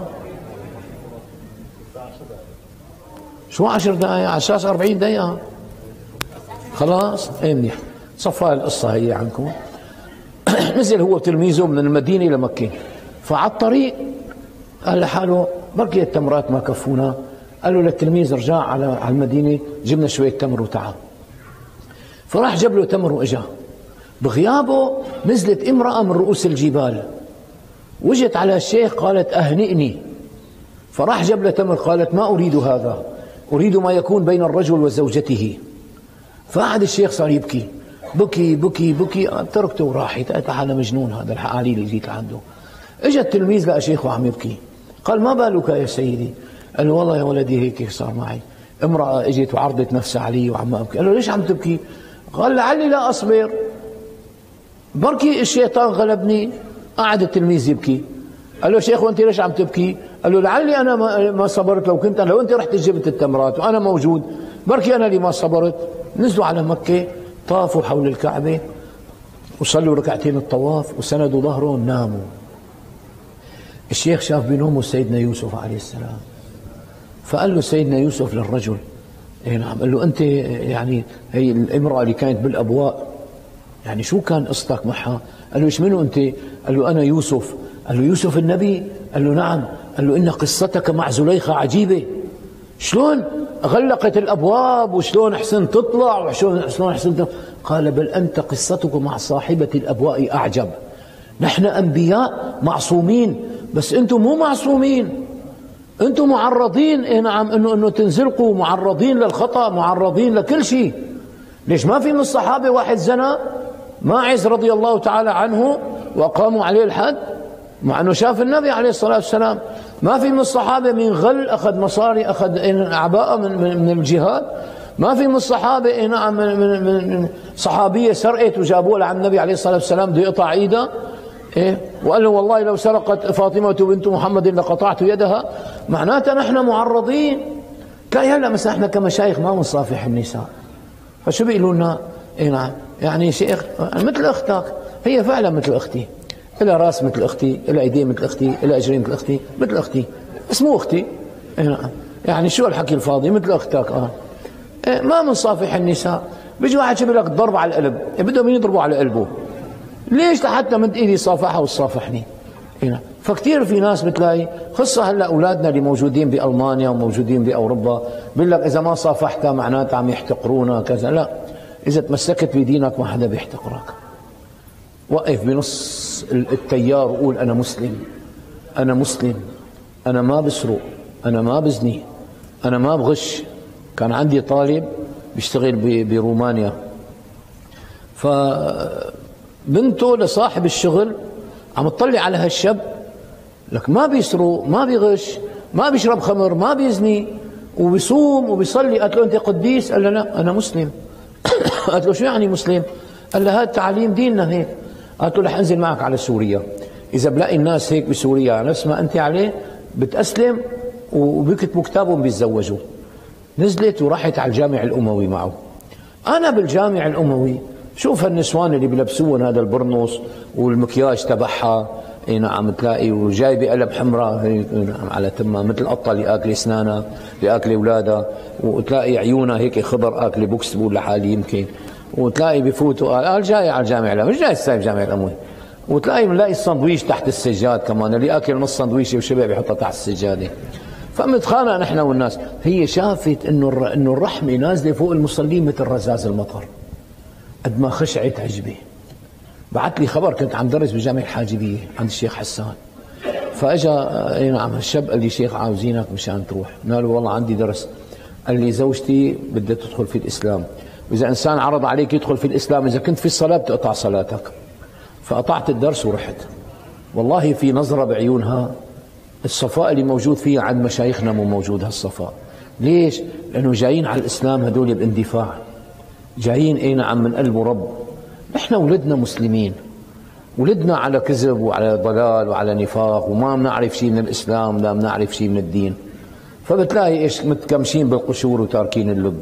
شو 10 دقائق على اساس 40 دقيقه؟ خلاص ايه منيح، صفى القصه هي عنكم. نزل هو وتلميذه من المدينه لمكه، فعلى الطريق قال لحاله بقي التمرات ما كفونا، قال له للتلميذ رجع على المدينه جبنا شويه تمر وتعال. فراح جاب له تمر واجا. بغيابه نزلت امراه من رؤوس الجبال وجت على الشيخ قالت اهنئني، فراح جاب له تمر، قالت ما اريد هذا، اريد ما يكون بين الرجل وزوجته. فقعد الشيخ صار يبكي، بكي بكي بكي، تركته وراحت. قالت هذا مجنون، هذا الحقالي اللي جيت لعنده. اجى التلميذ لقى شيخه عم يبكي، قال ما بالك يا سيدي؟ قال له والله يا ولدي هيك صار معي، امرأة اجت وعرضت نفسها علي وعم ابكي. قال له ليش عم تبكي؟ قال لعلي لا أصبر، بركي الشيطان غلبني. قعد التلميذ يبكي، قال له شيخ وانت ليش عم تبكي؟ قال له لعلي انا ما صبرت، لو انت رحت جبت التمرات وانا موجود بركي انا اللي ما صبرت. نزلوا على مكة، طافوا حول الكعبة وصلوا ركعتين الطواف وسندوا ظهرهم، ناموا. الشيخ شاف بينهم سيدنا يوسف عليه السلام، فقال له سيدنا يوسف للرجل، اي نعم، قال له انت يعني هي الامرأة اللي كانت بالابواء يعني شو كان قصتك معها؟ قال له ايش منو انت؟ قال له انا يوسف. قال له يوسف النبي؟ قال له نعم. قال له ان قصتك مع زليخة عجيبة، شلون غلقت الابواب وشلون حسن تطلع وشلون حسن تطلع. قال بل انت قصتك مع صاحبة الابواء اعجب، نحن انبياء معصومين بس انتم مو معصومين، انتم معرضين اي نعم انه تنزلقوا، معرضين للخطأ، معرضين لكل شيء. ليش ما في من الصحابة واحد زنى؟ ماعز رضي الله تعالى عنه وقاموا عليه الحد مع انه شاف النبي عليه الصلاة والسلام. ما في من الصحابة من غل اخذ مصاري، اخذ اعباء من الجهاد. ما في من الصحابة نعم من صحابية سرقت وجابوها لعند النبي عليه الصلاة والسلام بده يقطع ايدها، إيه؟ وقال له والله لو سرقت فاطمة بنت محمد لقطعت يدها. معناتها نحن معرضين. تلاقي هلا مثلا احنا كمشايخ ما بنصافح النساء، فشو بيقولوا لنا؟ اي نعم يعني شيخ مثل اختك، هي فعلا مثل اختي، لها راس مثل اختي، لها ايدين مثل اختي، لها اجرين مثل اختي، مثل اختي بس مو اختي. اي نعم يعني شو الحكي الفاضي؟ مثل اختك. إيه ما بنصافح النساء. بيجي واحد شو لك ضرب على القلب، بدهم يضربوا على قلبه. ليش؟ لحتى مد ايدي صافحها وتصافحني. هنا فكتير في ناس بتلاقي، خصة هلا اولادنا اللي موجودين بالمانيا وموجودين باوروبا، بيقول لك اذا ما صافحتها معناتها عم يحتقرونا كذا. لا، اذا تمسكت بدينك ما حدا بيحتقرك. وقف بنص التيار وقول انا مسلم، انا مسلم، انا ما بسرق، انا ما بزني، انا ما بغش. كان عندي طالب بيشتغل برومانيا، فبنته لصاحب الشغل عم تطلع على هالشاب، لك ما بيسرق، ما بيغش، ما بيشرب خمر، ما بيزني، وبيصوم وبيصلي. قالت له انت قديس؟ قال له لا انا مسلم. قالت له شو يعني مسلم؟ قال له هذا تعليم ديننا هيك. قالت له رح انزل معك على سوريا، اذا بلاقي الناس هيك بسوريا نفس ما انت عليه بتأسلم وبيكتبوا كتابهم بيتزوجوا. نزلت وراحت على الجامع الاموي معه. انا بالجامع الاموي شوف هالنسوان اللي بيلبسوهم هذا البرنص والمكياج تبعها، اي نعم تلاقي، وجايبه قلب حمراء نعم على تمها مثل قطه اللي اكله اسنانها اللي اكله اولادها، وتلاقي عيونها هيك خضر اكله بوكس بقول لحالي يمكن، وتلاقي بفوتوا قال جاي على الجامع، لا مش جاي سايب جامع الاموي، وتلاقي بنلاقي السندويش تحت السجاد كمان، اللي اكل نص سندويشه وشبع بيحطها تحت السجاده. فمتخانق نحن والناس. هي شافت انه الرحمه نازله فوق المصلين مثل رذاذ المطر، قد ما خشعت عجبي. بعث لي خبر، كنت عم درس بجامع الحاجبيه عند الشيخ حسان، فاجا اي نعم الشاب قال لي شيخ عاوزينك مشان تروح. قال له والله عندي درس. قال لي زوجتي بدها تدخل في الاسلام، واذا انسان عرض عليك يدخل في الاسلام اذا كنت في الصلاه بتقطع صلاتك. فقطعت الدرس ورحت. والله في نظره بعيونها، الصفاء اللي موجود فيها عند مشايخنا مو موجود هالصفاء. ليش؟ لانه جايين على الاسلام هدول باندفاع، جايين اي نعم من قلب رب. نحن ولدنا مسلمين، ولدنا على كذب وعلى ضلال وعلى نفاق، وما بنعرف شيء من الاسلام، لا بنعرف شيء من الدين. فبتلاقي ايش متكمشين بالقشور وتاركين اللب.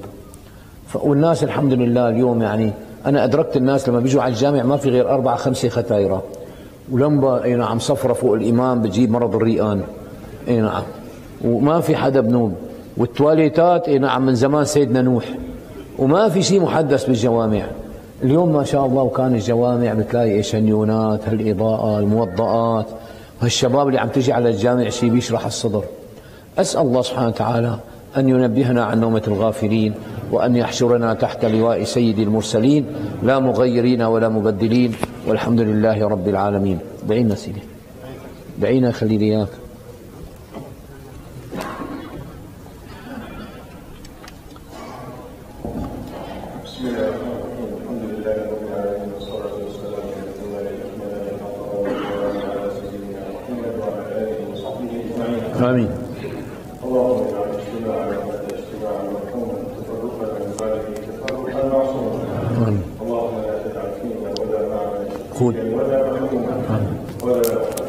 والناس الحمد لله اليوم يعني انا ادركت الناس لما بيجوا على الجامع ما في غير 4 5 ختايره، ولمبه اي نعم صفرة فوق الامام بتجيب مرض الرئان، اي نعم، وما في حدا بنوب، والتواليتات اي نعم من زمان سيدنا نوح، وما في شيء محدث بالجوامع. اليوم ما شاء الله وكان الجوامع بتلاقي ايش هالنيونات، هالاضاءه، الموضئات، وهالشباب اللي عم تجي على الجامع شيء بيشرح الصدر. اسال الله سبحانه وتعالى ان ينبهنا عن نومه الغافلين، وان يحشرنا تحت لواء سيد المرسلين لا مغيرين ولا مبدلين، والحمد لله رب العالمين. دعينا سيدي، دعينا خليل اياك. بسم الله الرحمن الرحيم. الحمد لله رب العالمين، والصلاة والسلام على سيدنا محمد وعلى آله وصحبه أجمعين. آمين. اللهم اجعل اجتماعنا هذا اجتماعا مرحوما، تفرقنا من بعده تفرقا معصوما.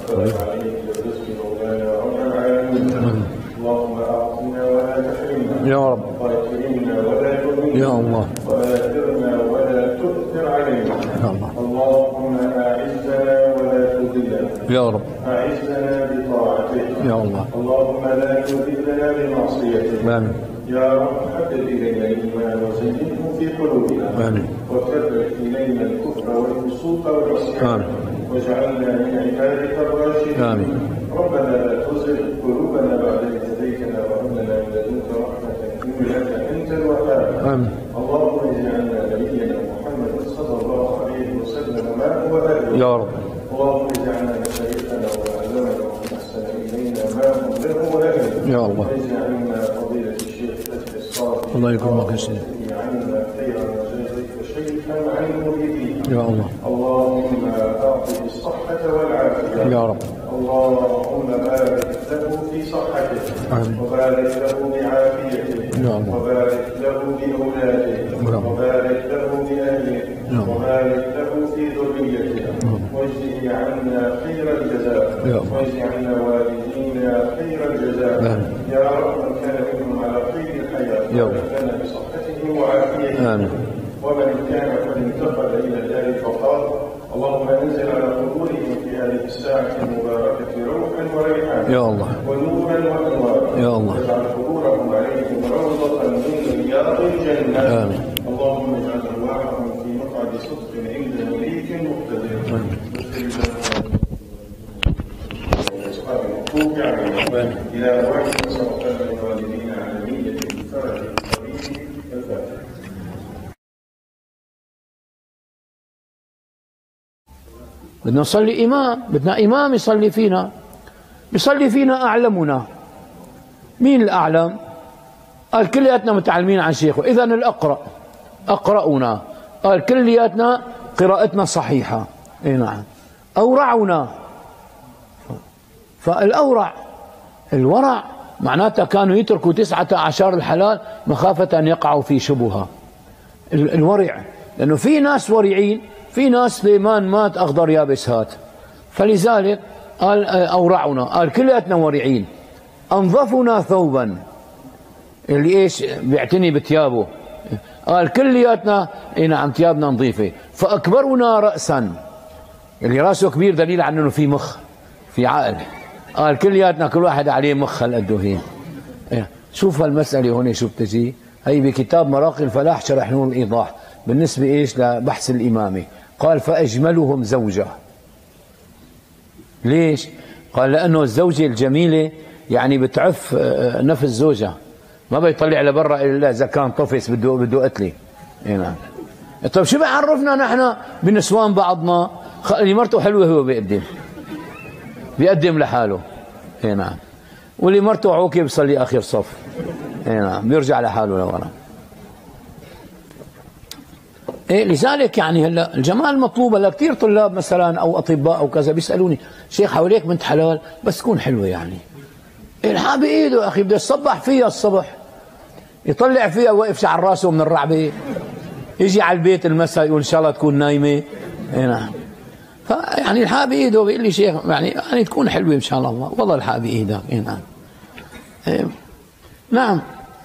وافترج عليك بالرزق مولانا رب العالمين. اللهم أعطنا ولا تحرمنا يا رب، وأكرمنا ولا تهنا يا الله، وآثرنا ولا تؤثر علينا. يا الله، اللهم أعزنا ولا تذلنا، يا رب، أعزنا بطاعتك. يا الله، اللهم لا تذلنا بمعصيتك. آمين، يا رب حبب إلينا الإيمان وزينه في قلوبنا، آمين، وكره إلينا الكفر والفسوق والعصيان، آمين، واجعلنا من عبادك الراشدين. آمين. ربنا لا تزغ قلوبنا بعد إذ هديتنا وهب لنا من لدنك رحمة إنك أنت الوهاب. آمين. اللهم اجعلنا نبينا محمد صلى الله عليه وسلم ما هو أهله. يا رب. اللهم اجعلنا مشايخنا وعلمنا ومن أحسن إلينا ما هم له وأهله. يا الله. واجعلنا فضيلة الشيخ فتحي الصافي. الله يكرمك يا سيدي. عنا خيرا وجزيك شيخا عن المريدين. يا الله. اللهم أعطه الصحة والعافية. يا رب. اللهم بارك له في صحته. آمين. وبارك له بعافيته. يا الله. وبارك له بأولاده. وبارك له بأهله. وبارك له في ذريته. واجزه عنا خير الجزاء. واجعلنا والدينا خير الجزاء. يا رب من كان منهم على خير الحياة ومن كان بصحته وعافيته. آمين. ومن كان قد انتقل إلى دار البقاء اللهم انزل على قبورهم في هذه الساعة المباركة روحا وريحانا. يا الله. ونورا وانوارا. يا الله. واجعل قبورهم عليهم روضة من رياض الجنة. آمين. اللهم اجعل أرواحهم في مقعد صدق عند مليك مقتدر. أصحاب الحقوق عليهم إلى أرواح سرطان الوالدين على نية الفرج القريب. الفاتحة. بدنا نصلي إمام، بدنا إمام يصلي فينا، يصلي فينا أعلمنا. مين الأعلم؟ قال كلياتنا متعلمين عن شيخه، إذن الأقرأ أقرأنا. قال كلياتنا قراءتنا صحيحة. إي نعم. أورعنا. فالأورع الورع معناتها كانوا يتركوا 19 الحلال مخافة أن يقعوا في شبهة. الورع، لأنه في ناس ورعين، في ناس ثيمان مات أخضر يابس هات. فلذلك قال أورعنا، قال كلياتنا ورعين. أنظفنا ثوبا، اللي إيش بيعتني بثيابه، قال كلياتنا إيه نعم ثيابنا نظيفة. فأكبرنا رأسا، اللي راسه كبير دليل على أنه في مخ، في عقل. قال كلياتنا كل واحد عليه مخ هالقد هين. شوف هالمسألة هون شو بتجي، هي بكتاب مراقي الفلاح شرح نور الإيضاح بالنسبة إيش لبحث الإمامة. قال فأجملهم زوجة. ليش؟ قال لأنه الزوجة الجميلة يعني بتعف نفس زوجها، ما بيطلع لبرا إلا إذا كان طفس بده قتلي. إيه نعم. طيب شو بيعرفنا نحن بنسوان بعضنا؟ اللي مرته حلوة هو بيقدم لحاله. إيه نعم. واللي مرته عوكي بيصلي آخر صف. إيه نعم. بيرجع لحاله لورا. إيه لذلك يعني هلا الجمال مطلوب. هلا كثير طلاب مثلا او اطباء او كذا بيسالوني شيخ حواليك بنت حلال بس تكون حلوه يعني. الحق بايده اخي، بده يصبح فيها الصبح، يطلع فيها واقف شعر راسه من الرعبه، يجي على البيت المساء يقول ان شاء الله تكون نايمه. إيه نعم. فيعني الحق بايده، بيقول لي شيخ يعني تكون حلوه ان شاء الله. والله الحق بايدك. إيه نعم. إيه نعم.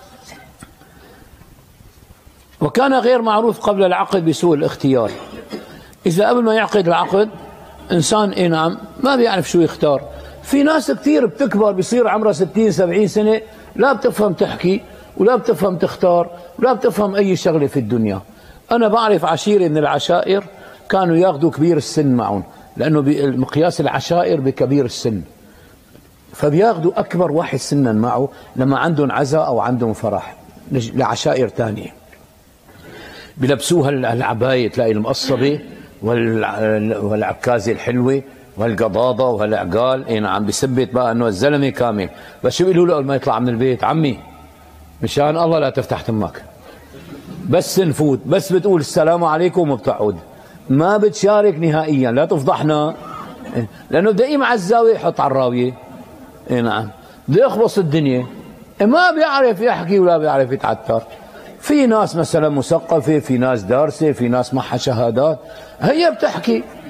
وكان غير معروف قبل العقد بسوء الاختيار. إذا قبل ما يعقد العقد إنسان إيه نعم ما بيعرف شو يختار. في ناس كثير بتكبر بيصير عمرها 60 70 سنة لا بتفهم تحكي ولا بتفهم تختار ولا بتفهم أي شغلة في الدنيا. أنا بعرف عشيرة من العشائر كانوا ياخذوا كبير السن معهم، لأنه مقياس العشائر بكبير السن، فبياخذوا أكبر واحد سنا معه لما عندهم عزاء أو عندهم فرح لعشائر ثانية. بلبسوها العباية تلاقي المقصبة والعكازة الحلوة والقضاضة وهالعقال. اي نعم. بثبت بقى انه الزلمة كامل. بس شو بيقولوا له قبل ما يطلع من البيت؟ عمي مشان الله لا تفتح تمك، بس نفوت بس بتقول السلام عليكم وبتقعد، ما بتشارك نهائيا، لا تفضحنا. لانه بده يقيم على الزاوية يحط على الراوية. اي نعم. بده يخبص الدنيا، ما بيعرف يحكي ولا بيعرف يتعتر. في ناس مثلا مثقفة، في ناس دارسة، في ناس معها شهادات، هي بتحكي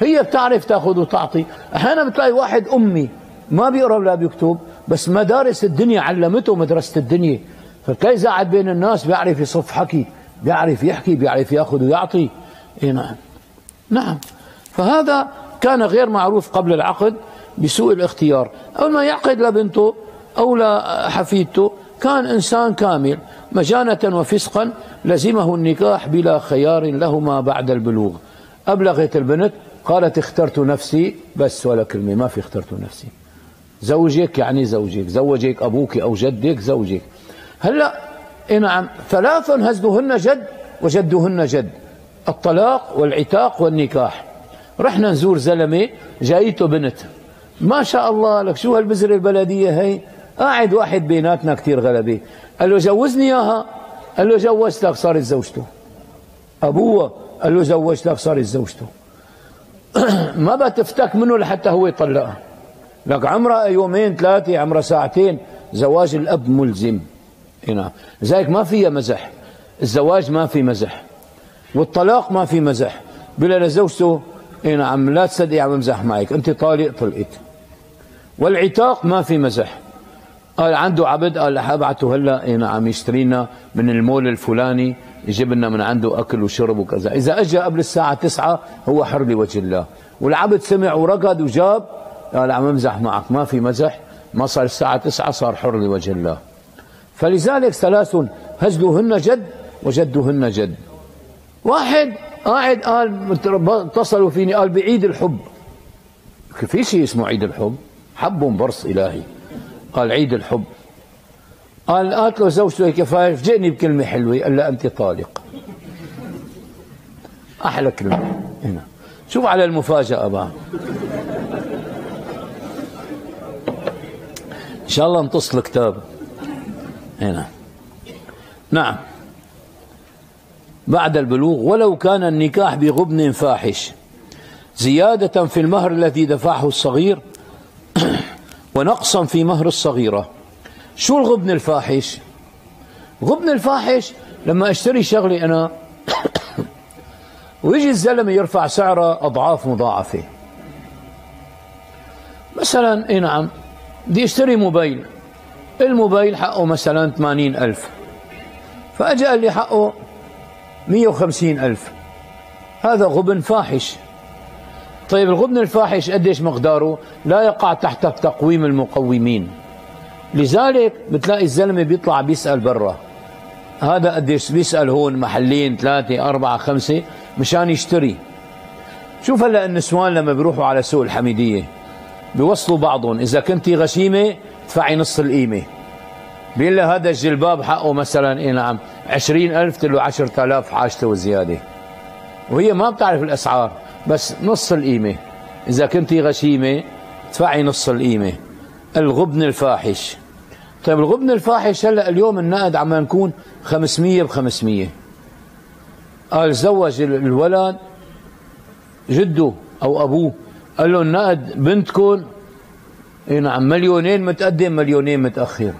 هي بتعرف تاخذ وتعطي. احيانا بتلاقي واحد امي ما بيقرا ولا بيكتب، بس مدارس الدنيا علمته مدرسه الدنيا، فتلاقي قاعد بين الناس بيعرف يصف حكي، بيعرف يحكي، بيعرف ياخذ ويعطي. نعم نعم. فهذا كان غير معروف قبل العقد بسوء الاختيار. أول ما يعقد لبنته أو لحفيدته كان إنسان كامل، مجانة وفسقا لزمه النكاح بلا خيار لهما بعد البلوغ. أبلغت البنت قالت اخترت نفسي، بس ولا كلمة، ما في اخترت نفسي. زوجك يعني زوجك، زوجك أبوك أو جدك زوجك. هلأ نعم، ثلاث هزلهن جد وجدهن جد: الطلاق والعتاق والنكاح. رحنا نزور زلمة جايته بنت، ما شاء الله لك، شو هالبزرة البلدية هي، قاعد واحد بيناتنا كتير غلبة، قال له جوزني اياها، قال له جوزتك، صارت زوجته. ابوها قال له زوجتك، صارت زوجته. ما بتفتك منه لحتى هو يطلقها، لك عمرها يومين ثلاثة، عمرها ساعتين. زواج الاب ملزم. نعم، لذلك ما فيها مزح، الزواج ما في مزح، والطلاق ما في مزح. بلا لزوجته نعم لا تصدقي عم بمزح معك، انت طالق طلقت. والعتاق ما في مزح. قال عنده عبد، قال رح ابعته هلا نعم يشتري لنا من المول الفلاني، يجيب لنا من عنده اكل وشرب وكذا، اذا اجى قبل الساعه 9 هو حر لوجه الله. والعبد سمع ورقد وجاب، قال عم بمزح معك، ما في مزح، ما صار الساعه 9 صار حر لوجه الله. فلذلك ثلاث هزلهن جد وجدهن جد. واحد قاعد قال اتصلوا فيني، قال بعيد الحب. في شيء اسمه عيد الحب؟ حب برص إلهي. قال عيد الحب. قالت له زوجته هيك فاجئني بكلمة حلوة، قال لها أنت طالق. أحلى كلمة هنا. شوف على المفاجأة بقى. إن شاء الله نتصل كتاب هنا. نعم. بعد البلوغ: ولو كان النكاح بغبن فاحش زيادة في المهر الذي دفعه الصغير ونقصا في مهر الصغيرة. شو الغبن الفاحش؟ غبن الفاحش لما اشتري شغلي أنا ويجي الزلمة يرفع سعره أضعاف مضاعفة. مثلا نعم بدي اشتري موبايل، الموبايل حقه مثلا 80,000، فأجا قال لي حقه 150,000. هذا غبن فاحش. طيب الغبن الفاحش قديش مقداره؟ لا يقع تحت تقويم المقومين. لذلك بتلاقي الزلمة بيطلع بيسأل برا، هذا قديش؟ بيسأل هون محلين 3 4 5 مشان يشتري. شوف هلا النسوان لما بيروحوا على سوق الحميدية بيوصلوا بعضهم، إذا كنتي غشيمة ادفعي نص القيمة. بيقول لها هذا الجلباب حقه مثلا نعم 20,000، تقول له 10,000 حاجته وزيادة، وهي ما بتعرف الأسعار، بس نص القيمة. إذا كنتي غشيمة ادفعي نص القيمة. الغبن الفاحش. طيب الغبن الفاحش هلا اليوم النقد عم نكون 500 ب500. قال زوج الولد جده أو أبوه، قال له النقد بنتكم نعم 2,000,000 متقدم 2,000,000 متأخر.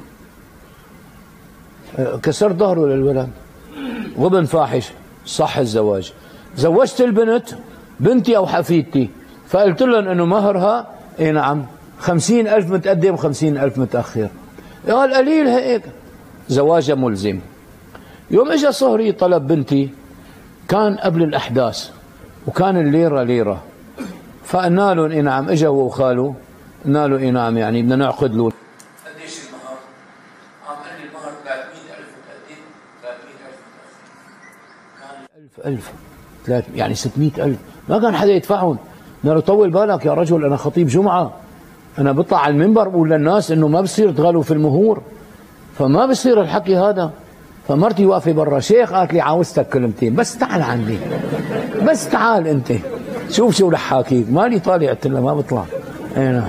كسر ظهره للولد. غبن فاحش. صح الزواج. زوجت البنت بنتي أو حفيدتي، فقلت لهم أنه مهرها نعم 50,000 متقدم 50,000 متأخر. قال قليل هيك. زواجها ملزم. يوم اجى صهري طلب بنتي، كان قبل الأحداث وكان الليرة ليرة، فقلنا له نعم، اجى هو وخاله قلنا له نعم يعني بدنا نعقد له. قديش المهر؟ قام قال لي المهر 300,000 متقدم 300,000 متأخر. كان 1,000 يعني 600,000، ما كان حدا يدفعهم. قلنا له طول بالك يا رجل، أنا خطيب جمعة، أنا بطلع على المنبر بقول للناس إنه ما بصير تغالوا في المهور، فما بصير الحكي هذا. فمرتي واقفة برا، شيخ قالت لي عاوزتك كلمتين، بس تعال عندي، بس تعال أنت شوف شو رح حاكيك. مالي طالع، قلت لها ما بطلع. أنا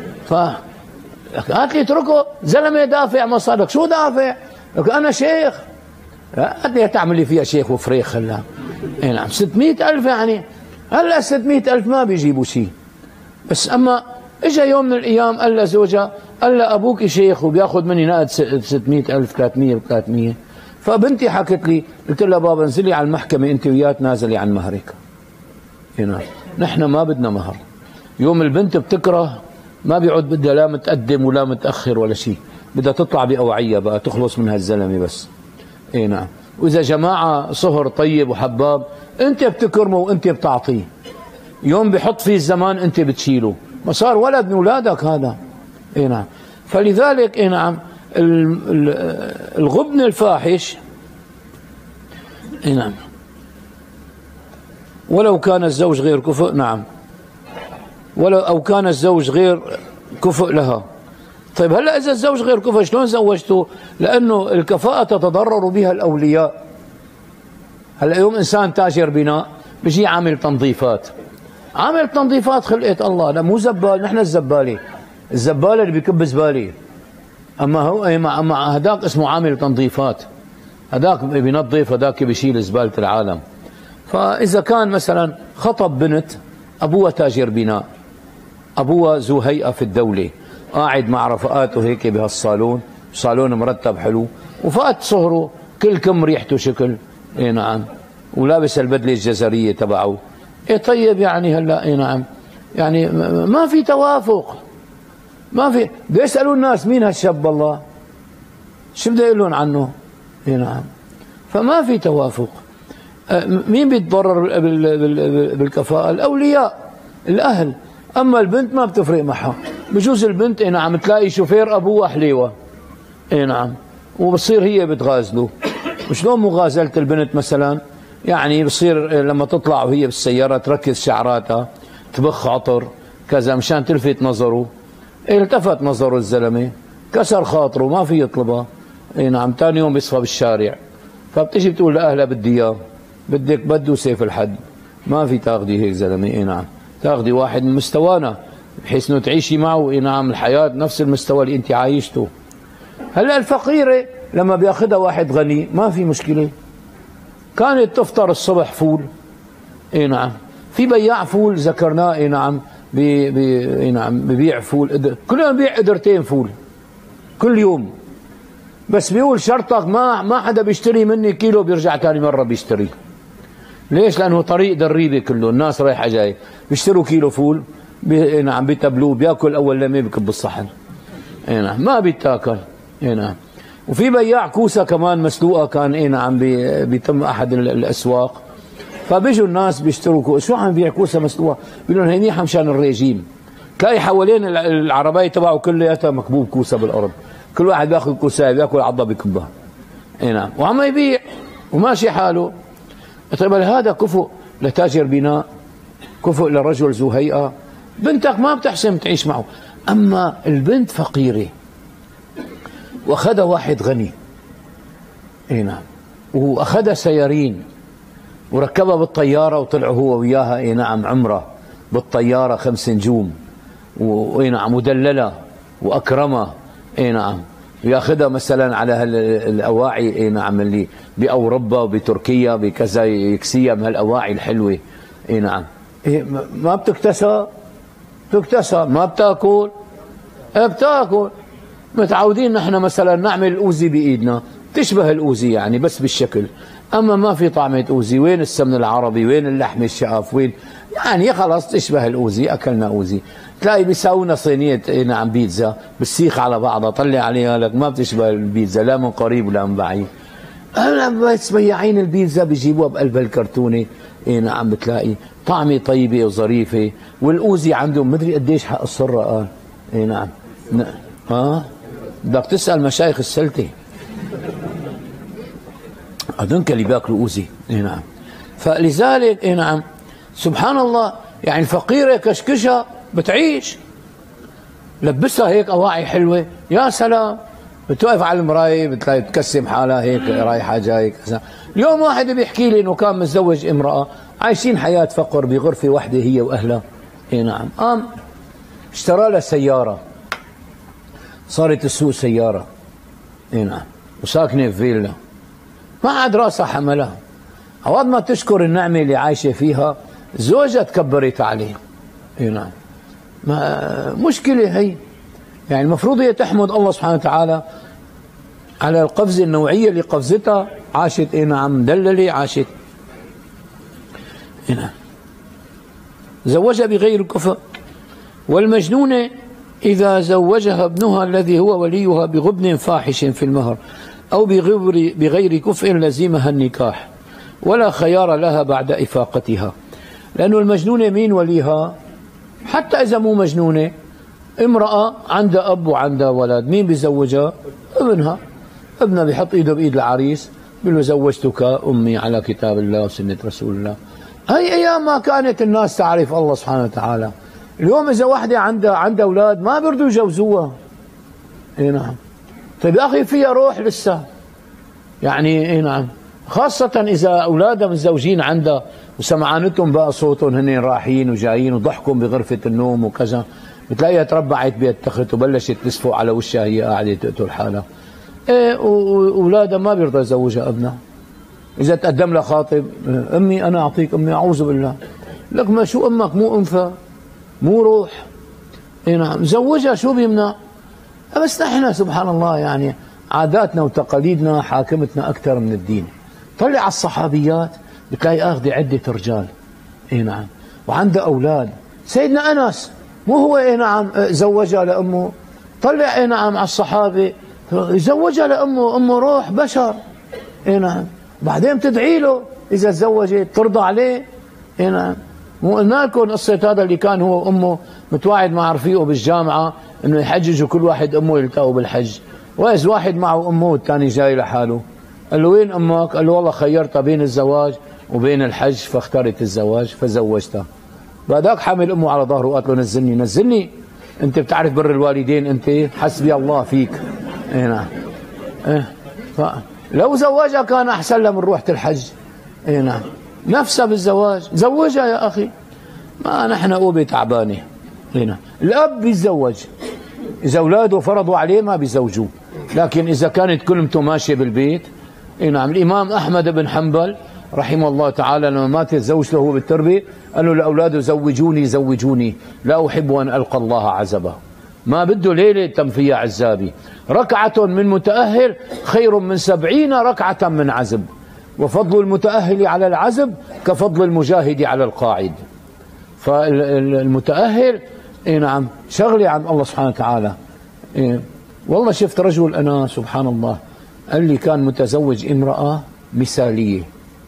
قالت لي اتركه، زلمة دافع مصارك. شو دافع؟ قلت أنا شيخ. قالت لي تعمل لي فيها شيخ وفريخ. هلا نعم 600,000 يعني هلا 600,000 ما بيجيبوا شيء. بس أما اجى يوم من الايام قال لزوجها، قال لها ابوك شيخ وبياخذ مني نقد 600,000 300 ب300. فبنتي حكت لي، قلت لها بابا انزلي على المحكمه انت وياه تنازلي عن مهرك. هنا نحن ما بدنا مهر. يوم البنت بتكره ما بيعود بدها لا متقدم ولا متأخر ولا شيء، بدها تطلع بأوعية بقى تخلص من هالزلمة بس. اي نعم. وإذا جماعة صهر طيب وحباب أنت بتكرمه وأنت بتعطيه، يوم بحط فيه الزمان أنت بتشيله، ما صار ولد من أولادك هذا. اي نعم. فلذلك اي نعم الغبن الفاحش اي نعم ولو كان الزوج غير كفء، نعم، ولو أو كان الزوج غير كفء لها. طيب هلا إذا الزوج غير كفء شلون زوجته؟ لأنه الكفاءة تتضرر بها الأولياء. هلا يوم إنسان تاجر بناء بيجي عامل تنظيفات، عامل تنظيفات خلقت الله، لا مو زبال، نحن الزبالة، الزبالة اللي بيكب زبالة، أما هو أما هداك اسمه عامل تنظيفات، هداك بينظف، هداك بيشيل زبالة العالم. فإذا كان مثلا خطب بنت أبوها تاجر بناء، أبوها ذو هيئة في الدولة، قاعد مع رفقاته هيك بهالصالون، صالون مرتب حلو، وفات صهره كل كم ريحته شكل، اي نعم، ولابس البدلة الجزرية تبعه، اي طيب يعني هلا اي نعم، يعني ما في توافق، ما في. بيسألوا الناس مين هالشاب والله؟ شو بدي اقول لهم عنه؟ اي نعم. فما في توافق. مين بيتضرر بالكفاءة؟ الأولياء، الأهل. أما البنت ما بتفرق معها، بجوز البنت اي نعم تلاقي شوفير أبوها حليوة، اي نعم، وبصير هي بتغازله. وشلون مغازلة البنت مثلا؟ يعني بصير لما تطلع وهي بالسيارة تركز شعراتها، تبخ عطر كذا مشان تلفت نظره، التفت نظره الزلمة، كسر خاطره، ما في يطلبها، اي نعم، ثاني يوم بيصفى بالشارع. فبتجي بتقول لأهلها بدي اياه، بدك بده سيف الحد، ما في تاخذي هيك زلمة، اي نعم، تاخذي واحد من مستوانا بحيث انه تعيشي معه، اي نعم، الحياة نفس المستوى اللي انت عايشته. هلا الفقيرة لما بياخذها واحد غني ما في مشكلة، كانت تفطر الصبح فول، اي نعم، في بياع فول ذكرناه، اي نعم، اي نعم ببيع فول، كل يوم بيع قدرتين فول كل يوم، بس بيقول شرطك ما حدا بيشتري مني كيلو بيرجع ثاني مرة بيشتري. ليش؟ لأنه طريق دريبة كله، الناس رايحة جاي بيشتروا كيلو فول، نعم، بيتبلوه، بياكل أول لمة بكب الصحن، اي نعم، ما بيتاكل، اي نعم. وفي بياع كوسة كمان مسلوقة كان، اي نعم، بيتم أحد الأسواق، فبيجوا الناس بيشتروا كوسة، شو عم بيع كوسة مسلوقة؟ بيقولوا لهم هي منيحة مشان الريجيم، تلاقي حوالين العربية تبعه كلياتها مكبوب كوسة بالأرض، كل واحد بياخذ كوسة بياكل عضة بكبها، اي نعم، وعم يبيع وماشي حاله. طيب هذا كفؤ لتاجر بناء، كفؤ لرجل ذو هيئة، بنتك ما بتحسن تعيش معه. أما البنت فقيرة وأخذها واحد غني، اي نعم، وأخذها سيارين وركبها بالطيارة وطلعوا هو وياها، اي نعم، عمرة بالطيارة 5 نجوم، واي نعم، ودللها وأكرمها، اي نعم، وياخذها مثلا على الأواعي، اي نعم، اللي بأوروبا وبتركيا بكذا يكسيها من هالأواعي الحلوة، اي نعم، إيه ما بتكتسى، بتكتسى، ما بتاكل، بتاكل. متعودين نحن مثلا نعمل الأوزي بإيدنا، تشبه الأوزي يعني بس بالشكل، أما ما في طعمة أوزي، وين السمن العربي، وين اللحم الشقف، وين يعني خلاص تشبه الأوزي، أكلنا أوزي. تلاقي بيساوينا صينية نعم بيتزا بالسيخ على بعضها، طلع عليها لك ما بتشبه البيتزا لا من قريب ولا من بعيد. هلا بس بياعين البيتزا بيجيبوها بقلب الكرتونة، اي نعم، بتلاقي طعمة طيبة وظريفة، والأوزي عندهم مدري قديش حق الصرة قال، اي نعم، بدك تسأل مشايخ السلتة هذنك اللي بياكلوا أوزي، اي نعم. فلذلك اي نعم سبحان الله، يعني الفقيرة كشكشها بتعيش، لبسها هيك أواعي حلوة، يا سلام، بتوقف على المراية بتلاقي بتكسم حالها هيك رايحة جاي كذا. اليوم واحد بيحكي لي انه كان متزوج امرأة عايشين حياة فقر بغرفة واحدة هي واهلها، اي نعم، قام اشترى لها سيارة، صارت تسوق سيارة، اي نعم، وساكنة في فيلا، ما عاد راسها حملها، عوض ما تشكر النعمة اللي عايشة فيها زوجها تكبرت عليه، اي نعم، ما مشكلة هي، يعني المفروض هي تحمد الله سبحانه وتعالى على القفزة النوعية اللي قفزتها، عاشت اي نعم مدللة، عاشت اي نعم زوجها بغير كفء. والمجنونة إذا زوجها ابنها الذي هو وليها بغبن فاحش في المهر أو بغير كفء لزمها النكاح ولا خيار لها بعد إفاقتها. لأنه المجنونة مين وليها؟ حتى إذا مو مجنونة، امرأة عندها أب وعندها ولد، مين بيزوجها؟ ابنها. ابنها بيحط إيده بإيد العريس بيقول له زوجتك أمي على كتاب الله وسنة رسول الله. هي أيام ما كانت الناس تعرف الله سبحانه وتعالى. اليوم إذا واحدة عندها أولاد ما بيرضوا يجوزوها. إيه نعم. طيب يا أخي فيها روح لسه. يعني إيه نعم. خاصة إذا أولادها متزوجين عندها وسمعانتهم بقى صوتهم هن رايحين وجايين وضحكهم بغرفة النوم وكذا، بتلاقيها تربعت بالتخت وبلشت تسفق على وشها هي قاعدة تقتل حالها. إيه وأولادها ما بيرضى يزوجها ابنها. إذا تقدم لها خاطب، أمي أنا أعطيك أمي، أعوذ بالله. لك ما شو أمك مو أنثى مو روح. إيه نعم زوجها شو بيمنع؟ بس نحن سبحان الله يعني عاداتنا وتقاليدنا حاكمتنا أكثر من الدين. طلع على الصحابيات بتلاقي أخذ عدة رجال. إيه نعم وعنده أولاد. سيدنا أنس مو هو إيه نعم زوجها لأمه؟ طلع إيه نعم على الصحابة زوجها لأمه، أمه روح بشر. إيه نعم بعدين تدعي له إذا تزوجت ترضى عليه. إيه نعم مو قلنا لكم قصة هذا اللي كان هو وأمه متواعد مع رفيقه بالجامعة إنه يحججوا كل واحد أمه يلتقوا بالحج، وإذ واحد معه أمه والثاني جاي لحاله قال له وين أمك؟ قال له والله خيرتها بين الزواج وبين الحج فاخترت الزواج فزوجتها. بعدك حامل أمه على ظهره وقالت له نزلني نزلني، أنت بتعرف بر الوالدين، أنت حسبي الله فيك. إيه نعم إيه لو زوجها كان أحسن له من روحة الحج. إيه نعم نفسها بالزواج زوجها يا أخي. ما نحن أوبة تعبانة. إيه نعم الأب بيتزوج إذا أولاده فرضوا عليه ما بيزوجوه، لكن إذا كانت كلمته ماشية بالبيت. إيه نعم الإمام أحمد بن حنبل رحمه الله تعالى لما مات الزوج له بالتربية قال له لأولاده زوجوني زوجوني لا أحب أن ألقى الله عزبه. ما بده ليلة تم فيها عزابي. ركعة من متأهل خير من 70 ركعة من عزب، وفضل المتأهل على العزب كفضل المجاهد على القاعد. فالمتأهل إيه نعم شغلي عن الله سبحانه وتعالى. إيه والله شفت رجل أنا سبحان الله قال لي كان متزوج امرأة مثالية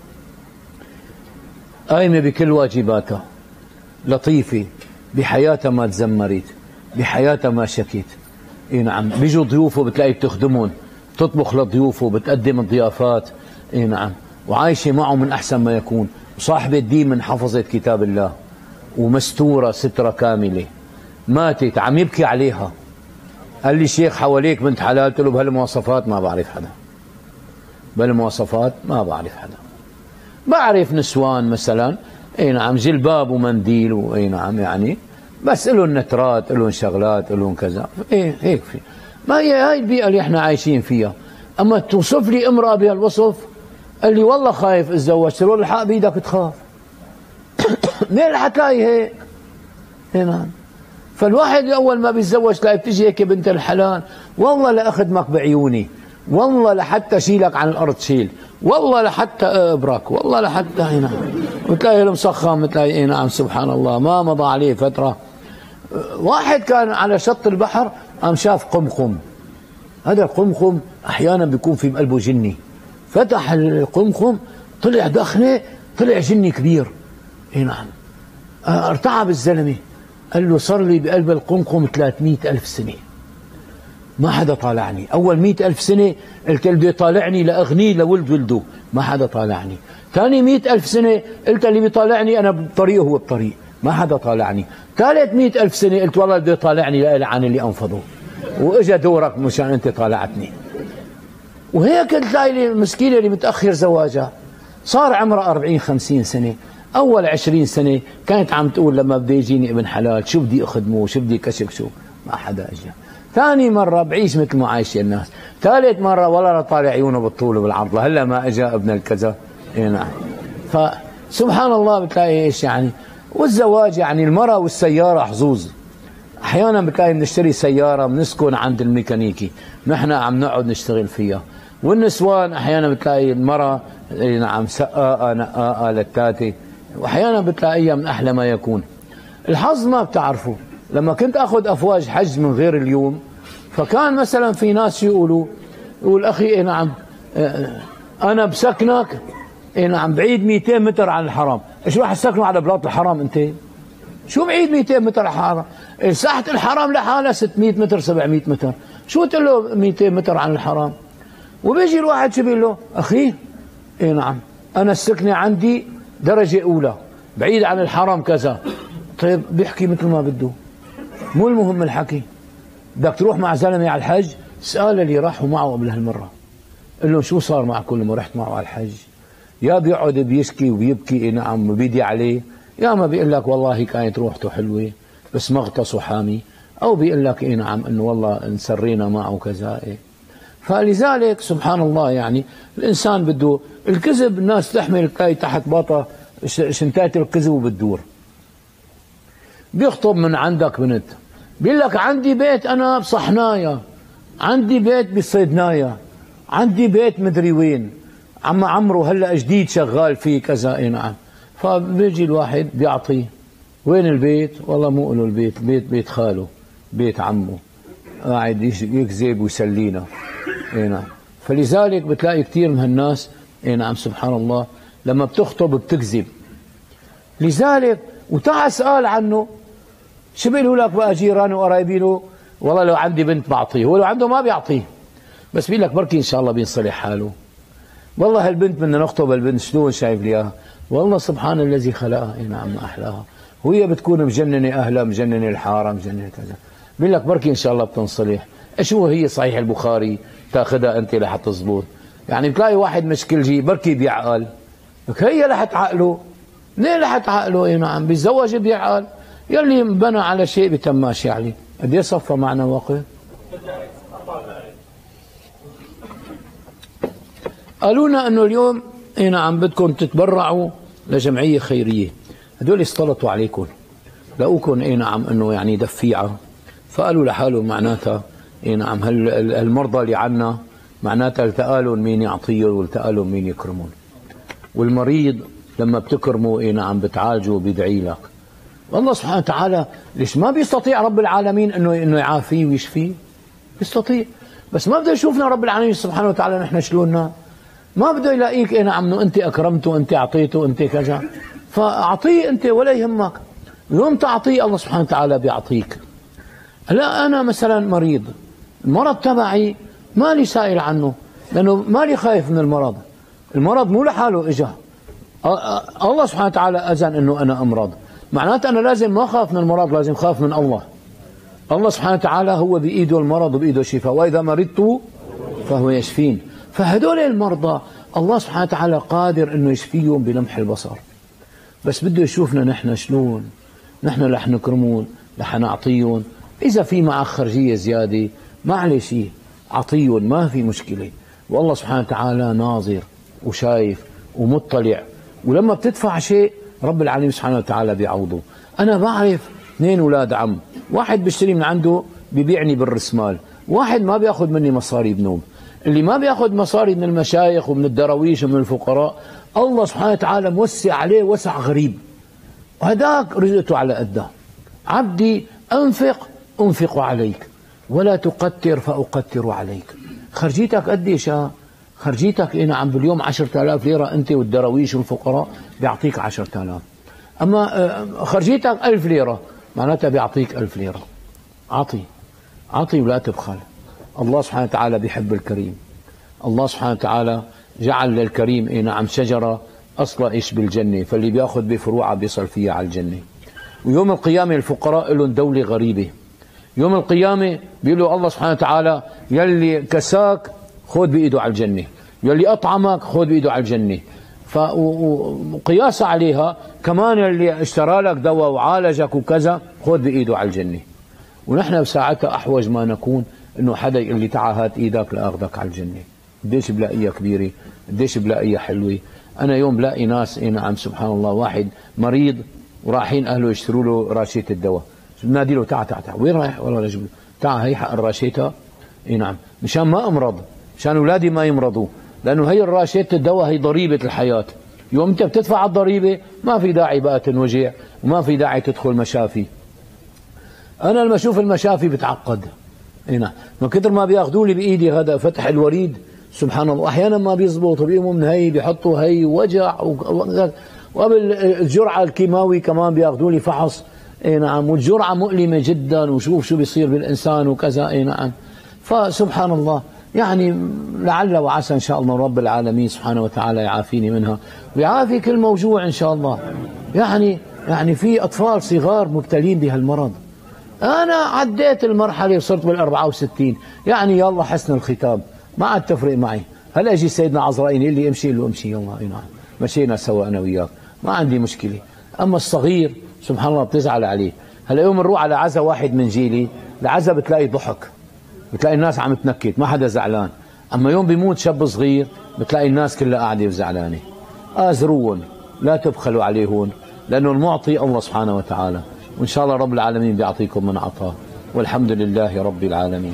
قايمة بكل واجباتها، لطيفة بحياتها ما تزمرت، بحياتها ما شكت. إيه نعم بيجوا ضيوفه بتلاقي بتخدمهم، تطبخ لضيوفه، بتقدم الضيافات. إيه نعم وعايشة معه من أحسن ما يكون، وصاحبة دين من حفظت كتاب الله ومستورة سترة كاملة. ماتت عم يبكي عليها. قال لي شيخ حواليك بنت حلال؟ قلت له بهالمواصفات ما بعرف حدا، بهالمواصفات ما بعرف حدا. بعرف نسوان مثلا اي نعم جلباب ومنديل واي نعم يعني بس لهم نترات، لهم شغلات، لهم كذا. ايه هيك في. ما هي هاي البيئة اللي احنا عايشين فيها. اما توصف لي امرأة بهالوصف قال لي والله خايف اتزوج. قلت له الحق بايدك تخاف. منين رح تلاقي هيك؟ اي نعم. فالواحد اول ما بيتزوج تلاقي بتجي هيك بنت الحلال والله لاخدمك بعيوني، والله لحتى شيلك عن الارض شيل، والله لحتى ابرك، والله لحتى هنا. وتلاقي المسخم تلاقي اي نعم سبحان الله. ما مضى عليه فتره واحد كان على شط البحر قام شاف قمقم. هذا القمقم احيانا بيكون في بقلبه جني. فتح القمقم طلع دخنه، طلع جني كبير. اي نعم. ارتعب الزلمه. قال له صار لي بقلب القمقم 300,000 سنه ما حدا طالعني. أول 100,000 سنة قلت اللي بده يطالعني لأغنيه لولد ولده، ما حدا طالعني. ثاني 100,000 سنة قلت اللي بيطالعني أنا بطريقه هو بطريق، ما حدا طالعني. ثالث 100,000 سنة قلت والله بده يطالعني لألعن اللي أنفضه، وإجا دورك مشان أنت طالعتني. وهيك تلاقي المسكينة اللي متأخر زواجها صار عمرها 40-50 سنة. أول 20 سنة كانت عم تقول لما بده يجيني ابن حلال شو بدي أخدمه، شو بدي كشك شو، ما حدا أجا. ثاني مرة بعيش مثل ما عايش الناس. ثالث مرة ولا طالع عيونه بالطول وبالعرض، هلا ما اجى ابن الكذا. اي نعم. فسبحان الله بتلاقي ايش يعني. والزواج يعني المرأة والسيارة حظوظ. احيانا بتلاقي بنشتري سيارة بنسكن عند الميكانيكي، نحن عم نقعد نشتغل فيها. والنسوان احيانا بتلاقي المرأة اي نعم سقاقة نقاقة لتاتي، واحيانا بتلاقيها من احلى ما يكون. الحظ ما بتعرفه. لما كنت أخذ أفواج حج من غير اليوم، فكان مثلا في ناس يقول أخي إيه نعم أنا بسكنك إيه نعم بعيد 200 متر عن الحرام. إيش راح تسكنوا على بلاط الحرام أنت؟ شو بعيد 200 متر عن الحرام؟ ساحة الحرام لحالها 600 متر 700 متر، شو تقول له 200 متر عن الحرام؟ وبيجي الواحد شو بيقول له؟ أخي إيه نعم أنا السكنة عندي درجة أولى بعيد عن الحرام كذا. طيب بيحكي مثل ما بده، مو المهم الحكي. بدك تروح مع زلمة على الحج، اسأل اللي راحوا معه قبل هالمرة، قل له شو صار معك كل ما رحت معه على الحج؟ يا بيقعد بيشكي وبيبكي إيه نعم وبيدي عليه، يا ما بيقول لك والله كانت روحته حلوة بس مغطس وحامي، أو بيقول لك إيه نعم إنه والله انسرينا معه كذا. إيه فلذلك سبحان الله يعني الإنسان بده الكذب، الناس تحمل كاي تحت باطة شنتات الكذب وبتدور. بيخطب من عندك بنت بيقول لك عندي بيت أنا بصحنايا، عندي بيت بصيدنايا، عندي بيت مدري وين، عم عمرو هلا جديد شغال فيه كذا. إيه نعم. فبيجي الواحد بيعطيه وين البيت؟ والله مو له البيت، بيت خاله، بيت عمه، قاعد يكذب ويسلينا. إيه نعم. فلذلك بتلاقي كثير من هالناس إيه نعم سبحان الله لما بتخطب بتكذب. لذلك وتعال اسأل عنه شو بيقولوا لك بقى جيرانه وقرايبينه؟ والله لو عندي بنت بعطيه، هو لو عنده ما بيعطيه، بس بيقول لك بركي ان شاء الله بينصلح حاله. والله هالبنت بدنا نخطب البنت شلون شايف لي اياها؟ والله سبحان الذي خلقها. اي نعم ما احلاها، وهي بتكون مجننه اهلها، مجننه الحاره، مجننه كذا. بيقول لك بركي ان شاء الله بتنصلح. ايش هو هي صحيح البخاري تاخذها انت لحتى تزبط. يعني بتلاقي واحد مشكلجي بركي بيعقل، لك هي لحت عقله. ليه لحت عقله؟ اي نعم بيتزوج بيعقل، يلي بنى على شيء بتماشي عليه. قد ايه صفى معنا وقت؟ قالوا لنا انه اليوم اي نعم بدكم تتبرعوا لجمعيه خيريه. هدول استلطوا عليكم، لقوكم اي نعم انه يعني دفيعه، فقالوا لحالهم معناتها اي نعم هالمرضى اللي عنا معناتها التقالهم مين يعطيهم والتقالهم مين يكرمون. والمريض لما بتكرمه اي نعم بتعالجه وبيدعي لك. والله سبحانه وتعالى ليش ما بيستطيع رب العالمين انه يعافيه ويشفيه؟ بيستطيع، بس ما بده يشوفنا رب العالمين سبحانه وتعالى نحن شلوننا. ما بده يلاقيك اي نعم انه انت اكرمته، انت اعطيته، انت كذا، فاعطيه انت ولا يهمك. يوم تعطيه الله سبحانه وتعالى بيعطيك. لا انا مثلا مريض، المرض تبعي مالي سائل عنه، لانه مالي خايف من المرض. المرض مو لحاله اجى، الله سبحانه وتعالى اذن انه انا امرض، معناته انا لازم ما اخاف من المرض، لازم اخاف من الله. الله سبحانه وتعالى هو بايده المرض وبايده الشفاء، واذا مرضت فهو يشفين. فهدول المرضى الله سبحانه وتعالى قادر انه يشفيهم بلمح البصر، بس بده يشوفنا نحن شلون، نحن رح نكرمون، رح نعطيهم. اذا في معك خرجيه زياده معلش اعطيهم، ما في مشكله. والله سبحانه وتعالى ناظر وشايف ومطلع، ولما بتدفع شيء رب العالمين سبحانه وتعالى بيعوضه. انا بعرف 2 اولاد عم، واحد بيشتري من عنده بيبيعني بالرسمال، واحد ما بياخذ مني مصاري بنوم. اللي ما بياخذ مصاري من المشايخ ومن الدراويش ومن الفقراء الله سبحانه وتعالى موسع عليه وسع غريب، وهداك رزقته على قده. عبدي أنفق عليك ولا تقتر فأقتر عليك. خرجيتك قديش؟ خرجيتك إيه نعم باليوم 10,000 ليرة أنت والدراويش والفقراء بيعطيك 10,000، أما خرجيتك 1000 ليرة معناتها بيعطيك 1000 ليرة. عطي ولا تبخل. الله سبحانه وتعالى بيحب الكريم. الله سبحانه وتعالى جعل للكريم إيه نعم شجرة أصلا إيش بالجنة، فاللي بياخذ بفروعها بيصل فيها على الجنة. ويوم القيامة الفقراء لهم دولة غريبة. يوم القيامة بيقولوا الله سبحانه وتعالى يلي كساك خذ بإيده على الجنة، يلي أطعمك خذ بإيده على الجنة. وقياس عليها كمان اللي اشترى لك دواء وعالجك وكذا خذ بإيده على الجنة. ونحن بساعتها أحوج ما نكون إنه حدا يقول لي تعال هات إيدك لأخذك على الجنة. قديش بلاقيها كبيرة، قديش بلاقيها حلوة. أنا يوم بلاقي ناس إيه نعم سبحان الله واحد مريض ورايحين أهله يشتروا له راشية الدواء، بنادي له تعال وين رايح؟ والله رجل تعال هي حق الراشية. إيه نعم مشان ما أمرض، مشان أولادي ما يمرضوا، لأنه هي الراشية الدواء هي ضريبة الحياة. يوم أنت بتدفع الضريبة ما في داعي بقى تنوجع وما في داعي تدخل مشافي. أنا لما أشوف المشافي بتعقد هنا من كثر ما بياخذوا لي بإيدي هذا فتح الوريد سبحان الله، أحيانا ما بيزبط وبيقوموا من هي بيحطوا هي وجع وقبل الجرعة الكيماوي كمان بياخذوا لي فحص. اي نعم، والجرعة مؤلمة جدا وشوف شو بيصير بالإنسان وكذا. اي نعم، فسبحان الله يعني لعل وعسى إن شاء الله رب العالمين سبحانه وتعالى يعافيني منها ويعافي كل موجوع إن شاء الله. يعني في أطفال صغار مبتلين بهالمرض. أنا عديت المرحلة وصرت بال64، يعني يلا حسن الختام ما عاد تفرق معي. هلا اجي سيدنا عزرائيل يقول لي امشي له امشي، يلا اي نعم مشينا سوا انا وياك ما عندي مشكله. اما الصغير سبحان الله بتزعل عليه. هلا يوم نروح على عزا واحد من جيلي، العزا بتلاقي ضحك، بتلاقي الناس عم تنكت ما حدا زعلان. اما يوم بيموت شاب صغير بتلاقي الناس كلها قاعده وزعلانه. آزروهم لا تبخلوا عليهم، لانه المعطي الله سبحانه وتعالى، وان شاء الله رب العالمين بيعطيكم من عطاه، والحمد لله رب العالمين.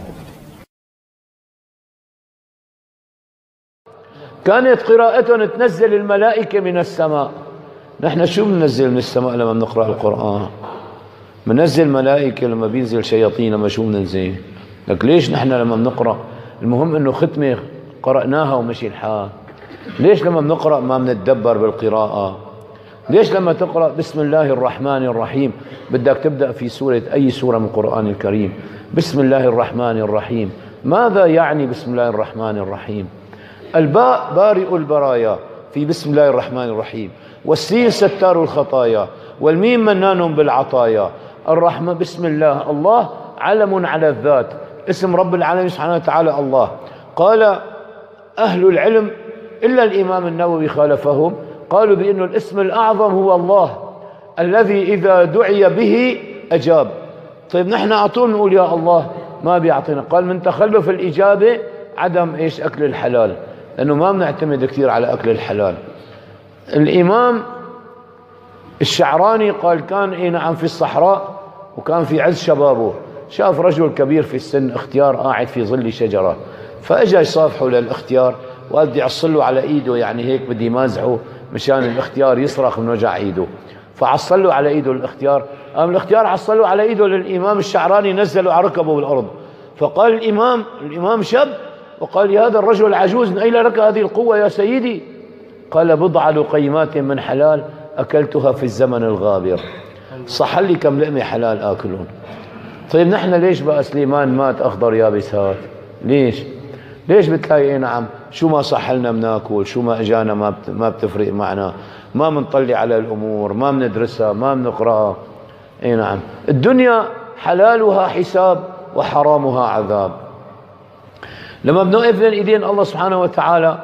كانت قراءتهم تنزل الملائكة من السماء. نحن شو بننزل من السماء لما بنقرأ القرآن؟ بننزل ملائكة لما بينزل شياطين، لما شو بننزل؟ لك ليش نحن لما بنقرأ المهم انه ختمة قرأناها ومشي الحال؟ ليش لما بنقرأ ما بنتدبر بالقراءة؟ ليش لما تقرأ بسم الله الرحمن الرحيم بدك تبدأ في سورة أي سورة من القرآن الكريم بسم الله الرحمن الرحيم؟ ماذا يعني بسم الله الرحمن الرحيم؟ الباء بارئ البرايا في بسم الله الرحمن الرحيم، والسين ستار الخطايا، والميم منان بالعطايا. الرحمة بسم الله، الله علم على الذات، اسم رب العالمين سبحانه وتعالى الله. قال أهل العلم إلا الإمام النووي خالفهم، قالوا بأن الاسم الأعظم هو الله الذي إذا دعي به أجاب. طيب نحن على طول نقول يا الله ما بيعطينا. قال من تخلف الإجابة عدم إيش؟ أكل الحلال، لأنه ما بنعتمد كثير على أكل الحلال. الإمام الشعراني قال كان إيه نعم في الصحراء وكان في عز شبابه، شاف رجل كبير في السن اختيار قاعد في ظل شجرة، فأجا يصافحه للاختيار وقال بدي أعصله على إيده، يعني هيك بدي مازحه مشان الاختيار يصرخ من وجع إيده. فعصله على إيده الاختيار، قام الاختيار عصله على إيده للإمام الشعراني، نزله على ركبه بالأرض. فقال الإمام شاب وقال يا هذا الرجل العجوز من أين لك هذه القوة يا سيدي؟ قال بضع لقيمات من حلال أكلتها في الزمن الغابر. صح لي كم لقمة حلال آكلون. طيب نحن ليش بقى سليمان مات أخضر يابس هات؟ ليش بتلاقي ايه نعم شو ما صح لنا بناكل، شو ما اجانا ما بتفرق معنا، ما بنطلع على الامور، ما بندرسها، ما بنقراها. ايه نعم، الدنيا حلالها حساب وحرامها عذاب. لما بنوقف بين ايدين الله سبحانه وتعالى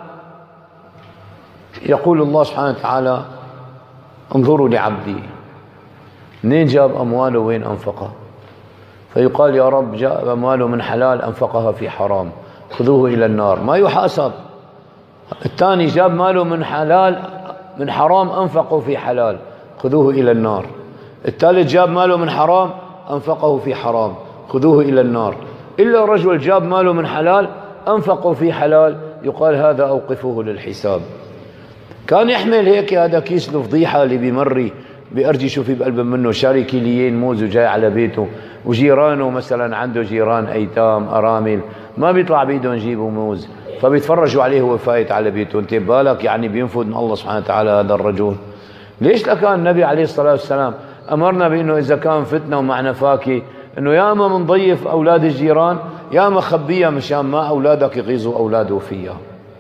يقول الله سبحانه وتعالى انظروا لعبدي منين جاب امواله وين انفقها، فيقال يا رب جاب امواله من حلال انفقها في حرام خذوه الى النار ما يحاسب. الثاني جاب ماله من حلال من حرام انفقه في حلال خذوه الى النار. الثالث جاب ماله من حرام انفقه في حرام خذوه الى النار. الا رجل جاب ماله من حلال انفقه في حلال يقال هذا اوقفوه للحساب. كان يحمل هيك هذا كيس الفضيحه اللي بيمري بأرجي شو في بقلب منه، شاري كيليين موز وجاي على بيته، وجيرانه مثلا عنده جيران ايتام ارامل ما بيطلع بايدهم يجيبوا موز، فبيتفرجوا عليه وهو فايت على بيته. انت بالك يعني بينفذ من الله سبحانه وتعالى هذا الرجل؟ ليش لكان النبي عليه الصلاه والسلام امرنا بانه اذا كان فتنه ومعنا فاكهه انه يا اما بنضيف اولاد الجيران يا اما خبيها مشان ما اولادك يغيظوا اولاده فيها.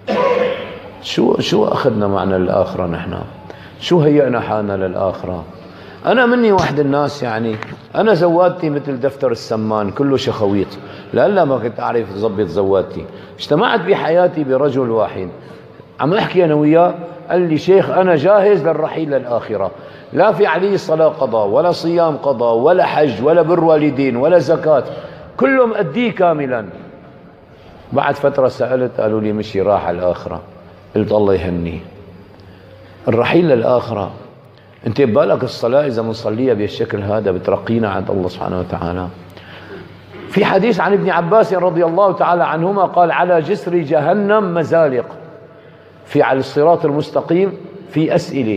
شو اخذنا معنا للاخره نحن؟ شو هيئنا حالنا للآخرة؟ أنا مني واحد الناس يعني أنا زوادتي مثل دفتر السمان كله شخويط، لألا ما كنت أعرف أضبط زوادتي. اجتمعت بحياتي برجل واحد عم أحكي أنا وياه، قال لي شيخ أنا جاهز للرحيل للآخرة، لا في علي صلاة قضاء ولا صيام قضاء ولا حج ولا بر والدين ولا زكاة، كله مأديه كاملا. بعد فترة سألت قالوا لي مشي راح الآخرة. قلت الله يهنيه. الرحيل للآخرة انت ببالك الصلاة إذا بنصليها بالشكل هذا بترقينا عند الله سبحانه وتعالى. في حديث عن ابن عباس رضي الله تعالى عنهما قال على جسر جهنم مزالق، في على الصراط المستقيم في أسئلة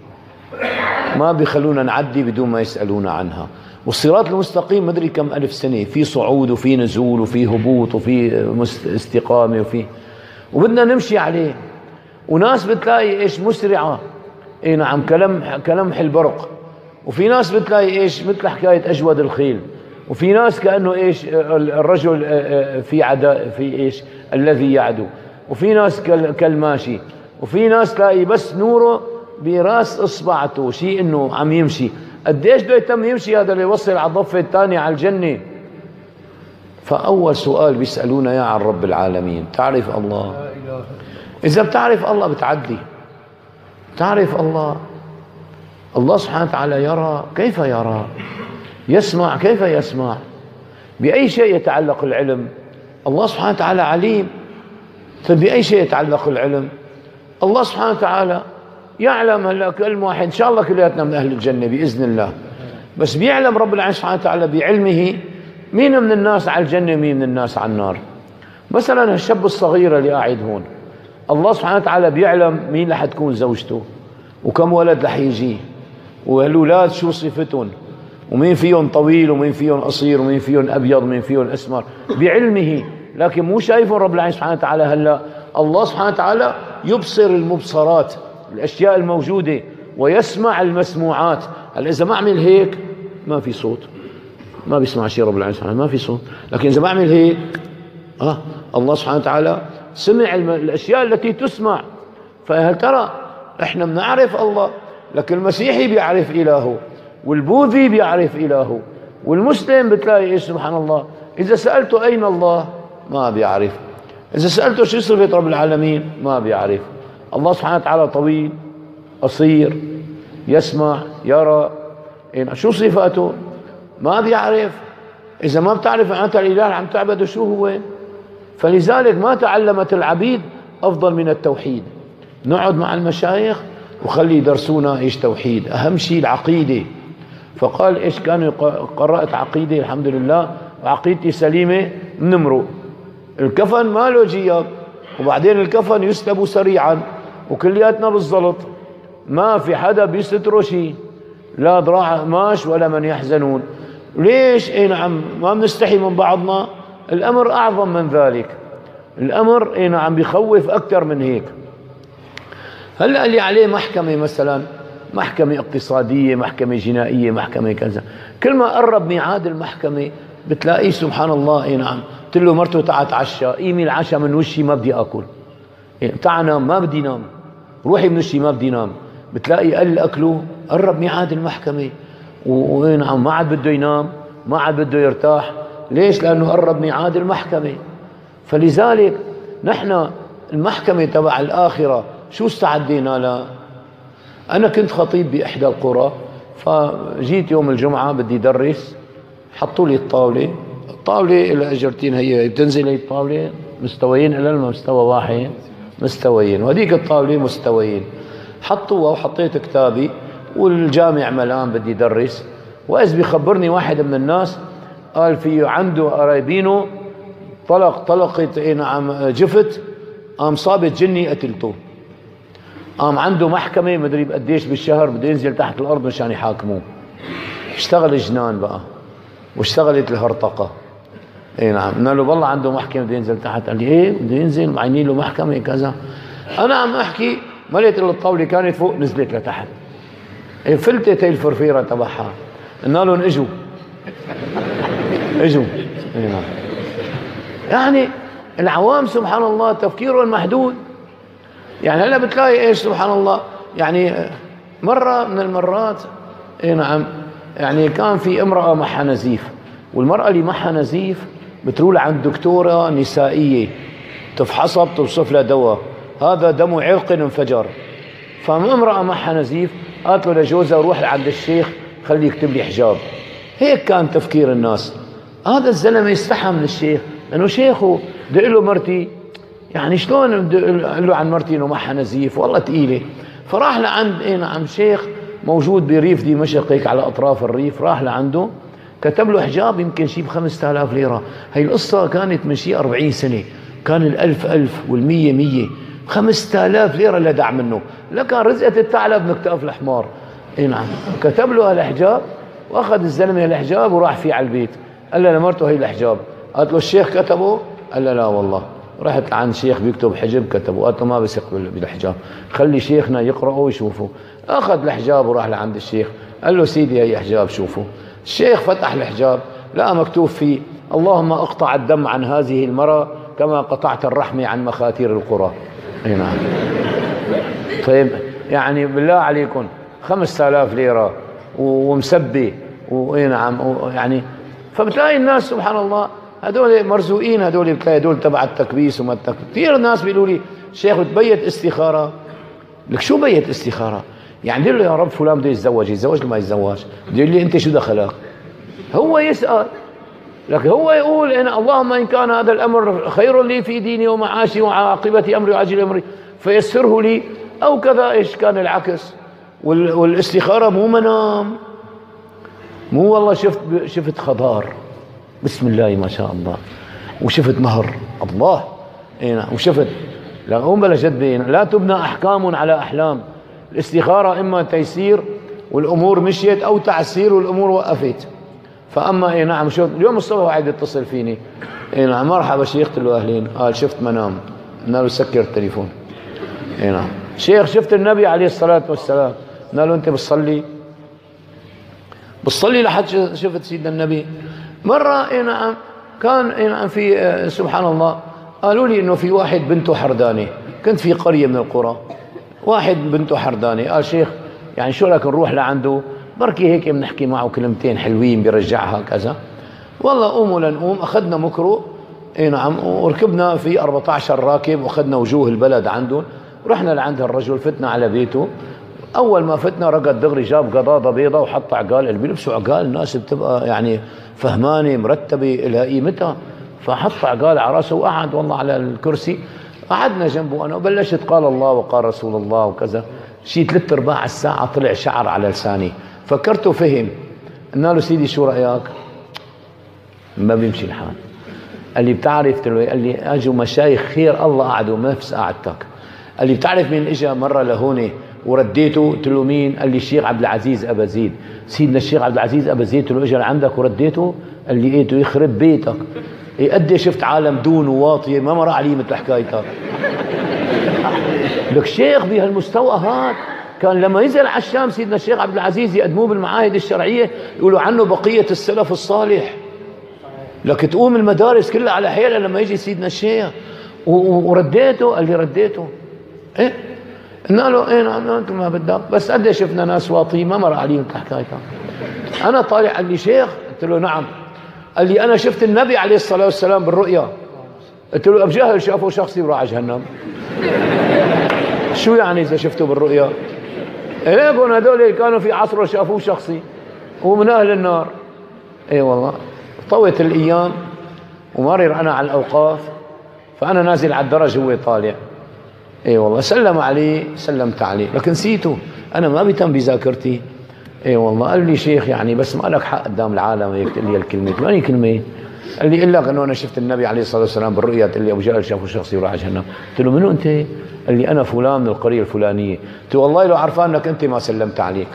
ما بيخلونا نعدي بدون ما يسألونا عنها. والصراط المستقيم مدري كم ألف سنة، في صعود وفي نزول وفي هبوط وفي استقامة وبدنا نمشي عليه. وناس بتلاقي ايش مسرعة، اي نعم، كلمح البرق. وفي ناس بتلاقي ايش مثل حكاية أجود الخيل. وفي ناس كأنه ايش الرجل في عداء في ايش الذي يعدو. وفي ناس كالماشي. وفي ناس تلاقي بس نوره براس اصبعته شيء انه عم يمشي. قديش بده يتم يمشي هذا اللي يوصل على الضفة الثانية على الجنة؟ فأول سؤال بيسألونا إياه عن رب العالمين: تعرف الله؟ إذا بتعرف الله بتعدي. تعرف الله. الله سبحانه وتعالى يرى، كيف يرى؟ يسمع، كيف يسمع؟ بأي شيء يتعلق العلم؟ الله سبحانه وتعالى عليم. فبأي شيء يتعلق العلم؟ الله سبحانه وتعالى يعلم. هلا كل واحد ان شاء الله كلياتنا من اهل الجنه باذن الله، بس بيعلم رب العالمين سبحانه وتعالى بعلمه مين من الناس على الجنه ومين من الناس على النار. مثلا الشاب الصغير اللي قاعد هون، الله سبحانه وتعالى بيعلم مين رح تكون زوجته وكم ولد رح يجي والاولاد شو صفتهم ومين فيهم طويل ومين فيهم قصير ومين فيهم ابيض ومين فيهم اسمر، بعلمه. لكن مو شايفهم رب العالمين سبحانه وتعالى. هلا الله سبحانه وتعالى يبصر المبصرات، الأشياء الموجودة، ويسمع المسموعات. هل إذا ما أعمل هيك ما في صوت، ما بيسمع شيء رب العالمين سبحانه، ما في صوت. لكن إذا بعمل هيك الله سبحانه وتعالى سمع الأشياء التي تسمع. فهل ترى إحنا بنعرف الله، لكن المسيحي بيعرف إلهه، والبوذي بيعرف إلهه، والمسلم بتلاقي إيش سبحان الله إذا سألته أين الله ما بيعرف، إذا سألته شو صفة رب العالمين ما بيعرف. الله سبحانه وتعالى طويل، قصير، يسمع، يرى، شو صفاته ما بيعرف. إذا ما بتعرف أنت الإله عم تعبده شو هو. فلذلك ما تعلمت العبيد أفضل من التوحيد. نقعد مع المشايخ وخلي يدرسونا إيش توحيد، أهم شيء العقيدة. فقال إيش كانوا قرأت عقيدة الحمد لله وعقيدتي سليمة، بنمرق. الكفن ما له جياب، وبعدين الكفن يسلب سريعا، وكلياتنا بالزلط، ما في حدا بيستره شيء، لا ذراع قماش ولا من يحزنون. ليش؟ اي نعم، ما بنستحي من بعضنا. الامر اعظم من ذلك، الامر اي نعم بيخوف اكثر من هيك. هلا اللي عليه محكمه مثلا، محكمه اقتصاديه، محكمه جنائيه، محكمه كذا، كل ما قرب ميعاد المحكمه بتلاقيه سبحان الله اي نعم قلت له مرته تعال تعشى، قيمي العشاء من وشي ما بدي اكل، تعال نام ما بدي نام، روحي من وشي ما بدي نام. بتلاقي قل اكله، قرب ميعاد المحكمه ونعم ما عاد بده ينام، ما عاد بده يرتاح. ليش؟ لانه قرب ميعاد المحكمه. فلذلك نحن المحكمه تبع الاخره شو استعدينا لها؟ انا كنت خطيب باحدى القرى، فجيت يوم الجمعه بدي درس، حطوا لي الطاوله إلى أجرتين، هي بتنزل هي الطاولة مستويين إلى المستوى واحد، مستويين، وهذيك الطاولة مستويين. حطوها وحطيت كتابي والجامع ملان بدي يدرس، وإذ بيخبرني واحد من الناس قال في عنده قرايبينه طلقت نعم جفت، قام صابت جني قتلته، قام عنده محكمة مدري بقديش بالشهر بده ينزل تحت الأرض مشان يحاكموه. اشتغل الجنان بقى واشتغلت الهرطقة. اي نعم، قلنا له والله عنده محكمة بده ينزل تحت. قال لي ايه بده ينزل، معينين له محكمة كذا. انا عم احكي مليت الطاولة كانت فوق نزلت لتحت، فلتت هي الفرفيرة تبعها. قلنا لهم اجوا اي نعم. يعني العوام سبحان الله تفكيرهم محدود. يعني هلا بتلاقي ايش سبحان الله، يعني مرة من المرات اي نعم يعني كان في امرأة معها نزيف، والمرأة اللي معها نزيف بتروح عند دكتورة نسائية تفحصها بتوصف لها دواء، هذا دم عرق انفجر. فامرأة معها نزيف قالت له لجوزها روح عند الشيخ خليه يكتب لي حجاب. هيك كان تفكير الناس. هذا الزلمة يستحى من الشيخ لأنه شيخه بدي له مرتي، يعني شلون بدي اقول له عن مرتي انه معها نزيف والله ثقيلة. فراح لعند نعم شيخ موجود بريف دمشق هيك على اطراف الريف، راح لعنده كتب له حجاب يمكن شيء ب5000 ليرة. هي القصة كانت من شيء 40 سنة، كان ال1000 1000 وال100 100. 5000 ليرة لدع منه، لكن رزقة الثعلب من كتاف الحمار. اي نعم. كتب له الحجاب واخذ الزلمه الحجاب وراح فيه على البيت، قال له لمرته هي الحجاب، قالت له الشيخ كتبه؟ قال له لا والله. رحت عند شيخ بيكتب حجب كتبه، قالت له ما بثق بالحجاب، خلي شيخنا يقرأه ويشوفه. اخذ الحجاب وراح لعند الشيخ، قال له سيدي هي حجاب شوفوا. الشيخ فتح الحجاب لقى مكتوب فيه اللهم اقطع الدم عن هذه المرأة كما قطعت الرحم عن مخاتير القرى. اي نعم. طيب يعني بالله عليكم 5000 ليرة ومسبي واي نعم يعني. فبتلاقي الناس سبحان الله هذول مرزوقين، هذول بتلاقي هذول تبع التكبيس وما التكبيس. كثير ناس بيقولوا لي شيخ بتبيت استخارة. لك شو بيت استخارة؟ يعني قل له يا رب فلان بده يتزوج ولا ما يتزوج؟ بده لي انت شو دخلك؟ هو يسأل، لكن هو يقول أنا اللهم إن كان هذا الأمر خير لي في ديني ومعاشي وعاقبة أمري وعاجل أمري فيسره لي، أو كذا. إيش كان العكس؟ والاستخارة مو منام، مو والله شفت خضار بسم الله ما شاء الله، وشفت نهر الله اينا، وشفت لا قوم بلا جد. لا تبنى أحكام على أحلام. الاستخارة إما تيسير والأمور مشيت، أو تعسير والأمور وقفت. فأما اي نعم شوف اليوم الصبح واحد يتصل فيني، اي نعم مرحبا شيخ، قلت له أهلين، قال شفت منام. قلنا له سكر التليفون. اي نعم. شيخ شفت النبي عليه الصلاة والسلام. قلنا له أنت بتصلي لحد شفت سيدنا النبي؟ مرة اي نعم كان اي نعم في سبحان الله قالوا لي انه في واحد بنته حردانة، كنت في قرية من القرى، واحد بنته حردانة، قال شيخ يعني شو لك نروح لعنده بركي هيك بنحكي معه كلمتين حلوين بيرجعها كذا. والله قوموا لنقوم، اخذنا مكرو اي نعم وركبنا في 14 راكب واخذنا وجوه البلد عندهم، رحنا لعند الرجل، فتنا على بيته. اول ما فتنا رقد دغري جاب قضاضه بيضه وحط عقال، اللي بيلبسوا عقال الناس بتبقى يعني فهمانه مرتبه لها قيمتها، فحط عقال على راسه وقعد والله على الكرسي. قعدنا جنبه انا وبلشت قال الله وقال رسول الله وكذا. شي 3/4 الساعه طلع شعر على لساني، فكرته فهم. قلنا له سيدي شو رايك؟ ما بيمشي الحال. قال لي بتعرف؟ قال لي اجوا مشايخ خير الله قعدوا نفس قعدتك. قال لي بتعرف مين اجى مره لهون ورديته؟ قلت له مين؟ قال لي الشيخ عبد العزيز ابا زيد. سيدنا الشيخ عبد العزيز ابا زيد. قلت له اجى لعندك ورديته؟ قال لي ايه؟ يخرب بيتك، إيه قد شفت عالم دون وواطيه ما مر علي مثل حكايتك. لك شيخ بهالمستوى هاد كان لما ينزل على الشام سيدنا الشيخ عبد العزيز يقدموه بالمعاهد الشرعيه يقولوا عنه بقيه السلف الصالح. لك تقوم المدارس كلها على حيلها لما يجي سيدنا الشيخ. ورديته؟ قال لي رديته. ايه؟ قلنا له ايه نعم انتم ما بدك، بس قد شفنا ناس واطي ما مر عليهم حكايتها. انا طالع قال لي شيخ؟ قلت له نعم. قال لي انا شفت النبي عليه الصلاه والسلام بالرؤيا. قلت له ابو جهل شافه شخصي وراح على جهنم. شو يعني اذا شفته بالرؤيا؟ ليكن هذول كانوا في عصره شافوه شخصي ومن اهل النار. اي والله. طوت الايام ومرر انا على الاوقاف، فانا نازل على الدرج هو طالع. اي والله سلم عليه سلمت عليه، لكن نسيته، انا ما بيتم بذاكرتي. اي والله. قال لي شيخ يعني بس ما لك حق قدام العالم هيك تقول لي الكلمه، ماني كلمه. قال لي الا انه انا شفت النبي عليه الصلاه والسلام بالرؤيا، تقول لي ابو جهل شافه شخصي وراح على جهنم. قلت له منو انت؟ قال لي انا فلان من القريه الفلانيه. قلت له والله لو عرفان انك انت ما سلمت عليك.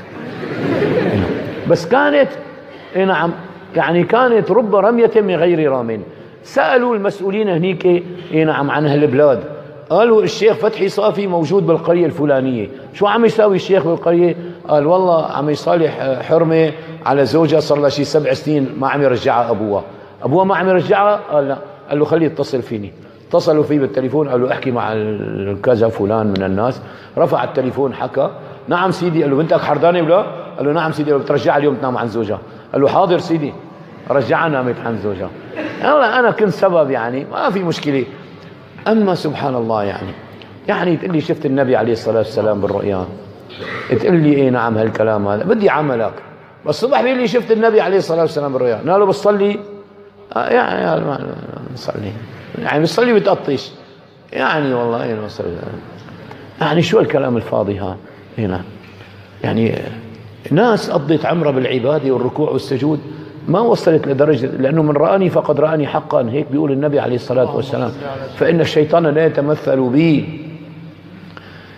بس كانت اي نعم يعني كانت رب رميه من غير رام. سالوا المسؤولين هنيك اي نعم عن هالبلاد، قالوا الشيخ فتحي صافي موجود بالقرية الفلانية. شو عم يساوي الشيخ بالقرية؟ قال والله عم يصالح حرمة على زوجها صار لها شي 7 سنين ما عم يرجعها أبوها ما عم يرجعها. قال لا. قال له خليه يتصل فيني. اتصلوا فيه بالتليفون، قال له احكي مع كذا فلان من الناس. رفع التليفون حكى. نعم سيدي. قال له بنتك حردانة ولا؟ قال له نعم سيدي. قال له بترجعها اليوم تنام عن زوجها. قال له حاضر سيدي. رجعها نامت عن زوجها. والله أنا كنت سبب يعني ما في مشكلة. أما سبحان الله يعني تقول لي شفت النبي عليه الصلاة والسلام بالرؤيا، تقول لي إيه نعم هالكلام هذا بدي عملك. بس الصبح بيقول لي شفت النبي عليه الصلاة والسلام بالرؤيا، قلنا له بتصلي؟ يعني بصلي يعني بتصلي بتقطش يعني والله إيه بصلي يعني شو الكلام الفاضي ها هنا. يعني ناس قضت عمرها بالعبادة والركوع والسجود ما وصلت لدرجة، لأنه من رآني فقد رآني حقا، هيك بيقول النبي عليه الصلاة والسلام. فإن الشيطان لا يتمثل بي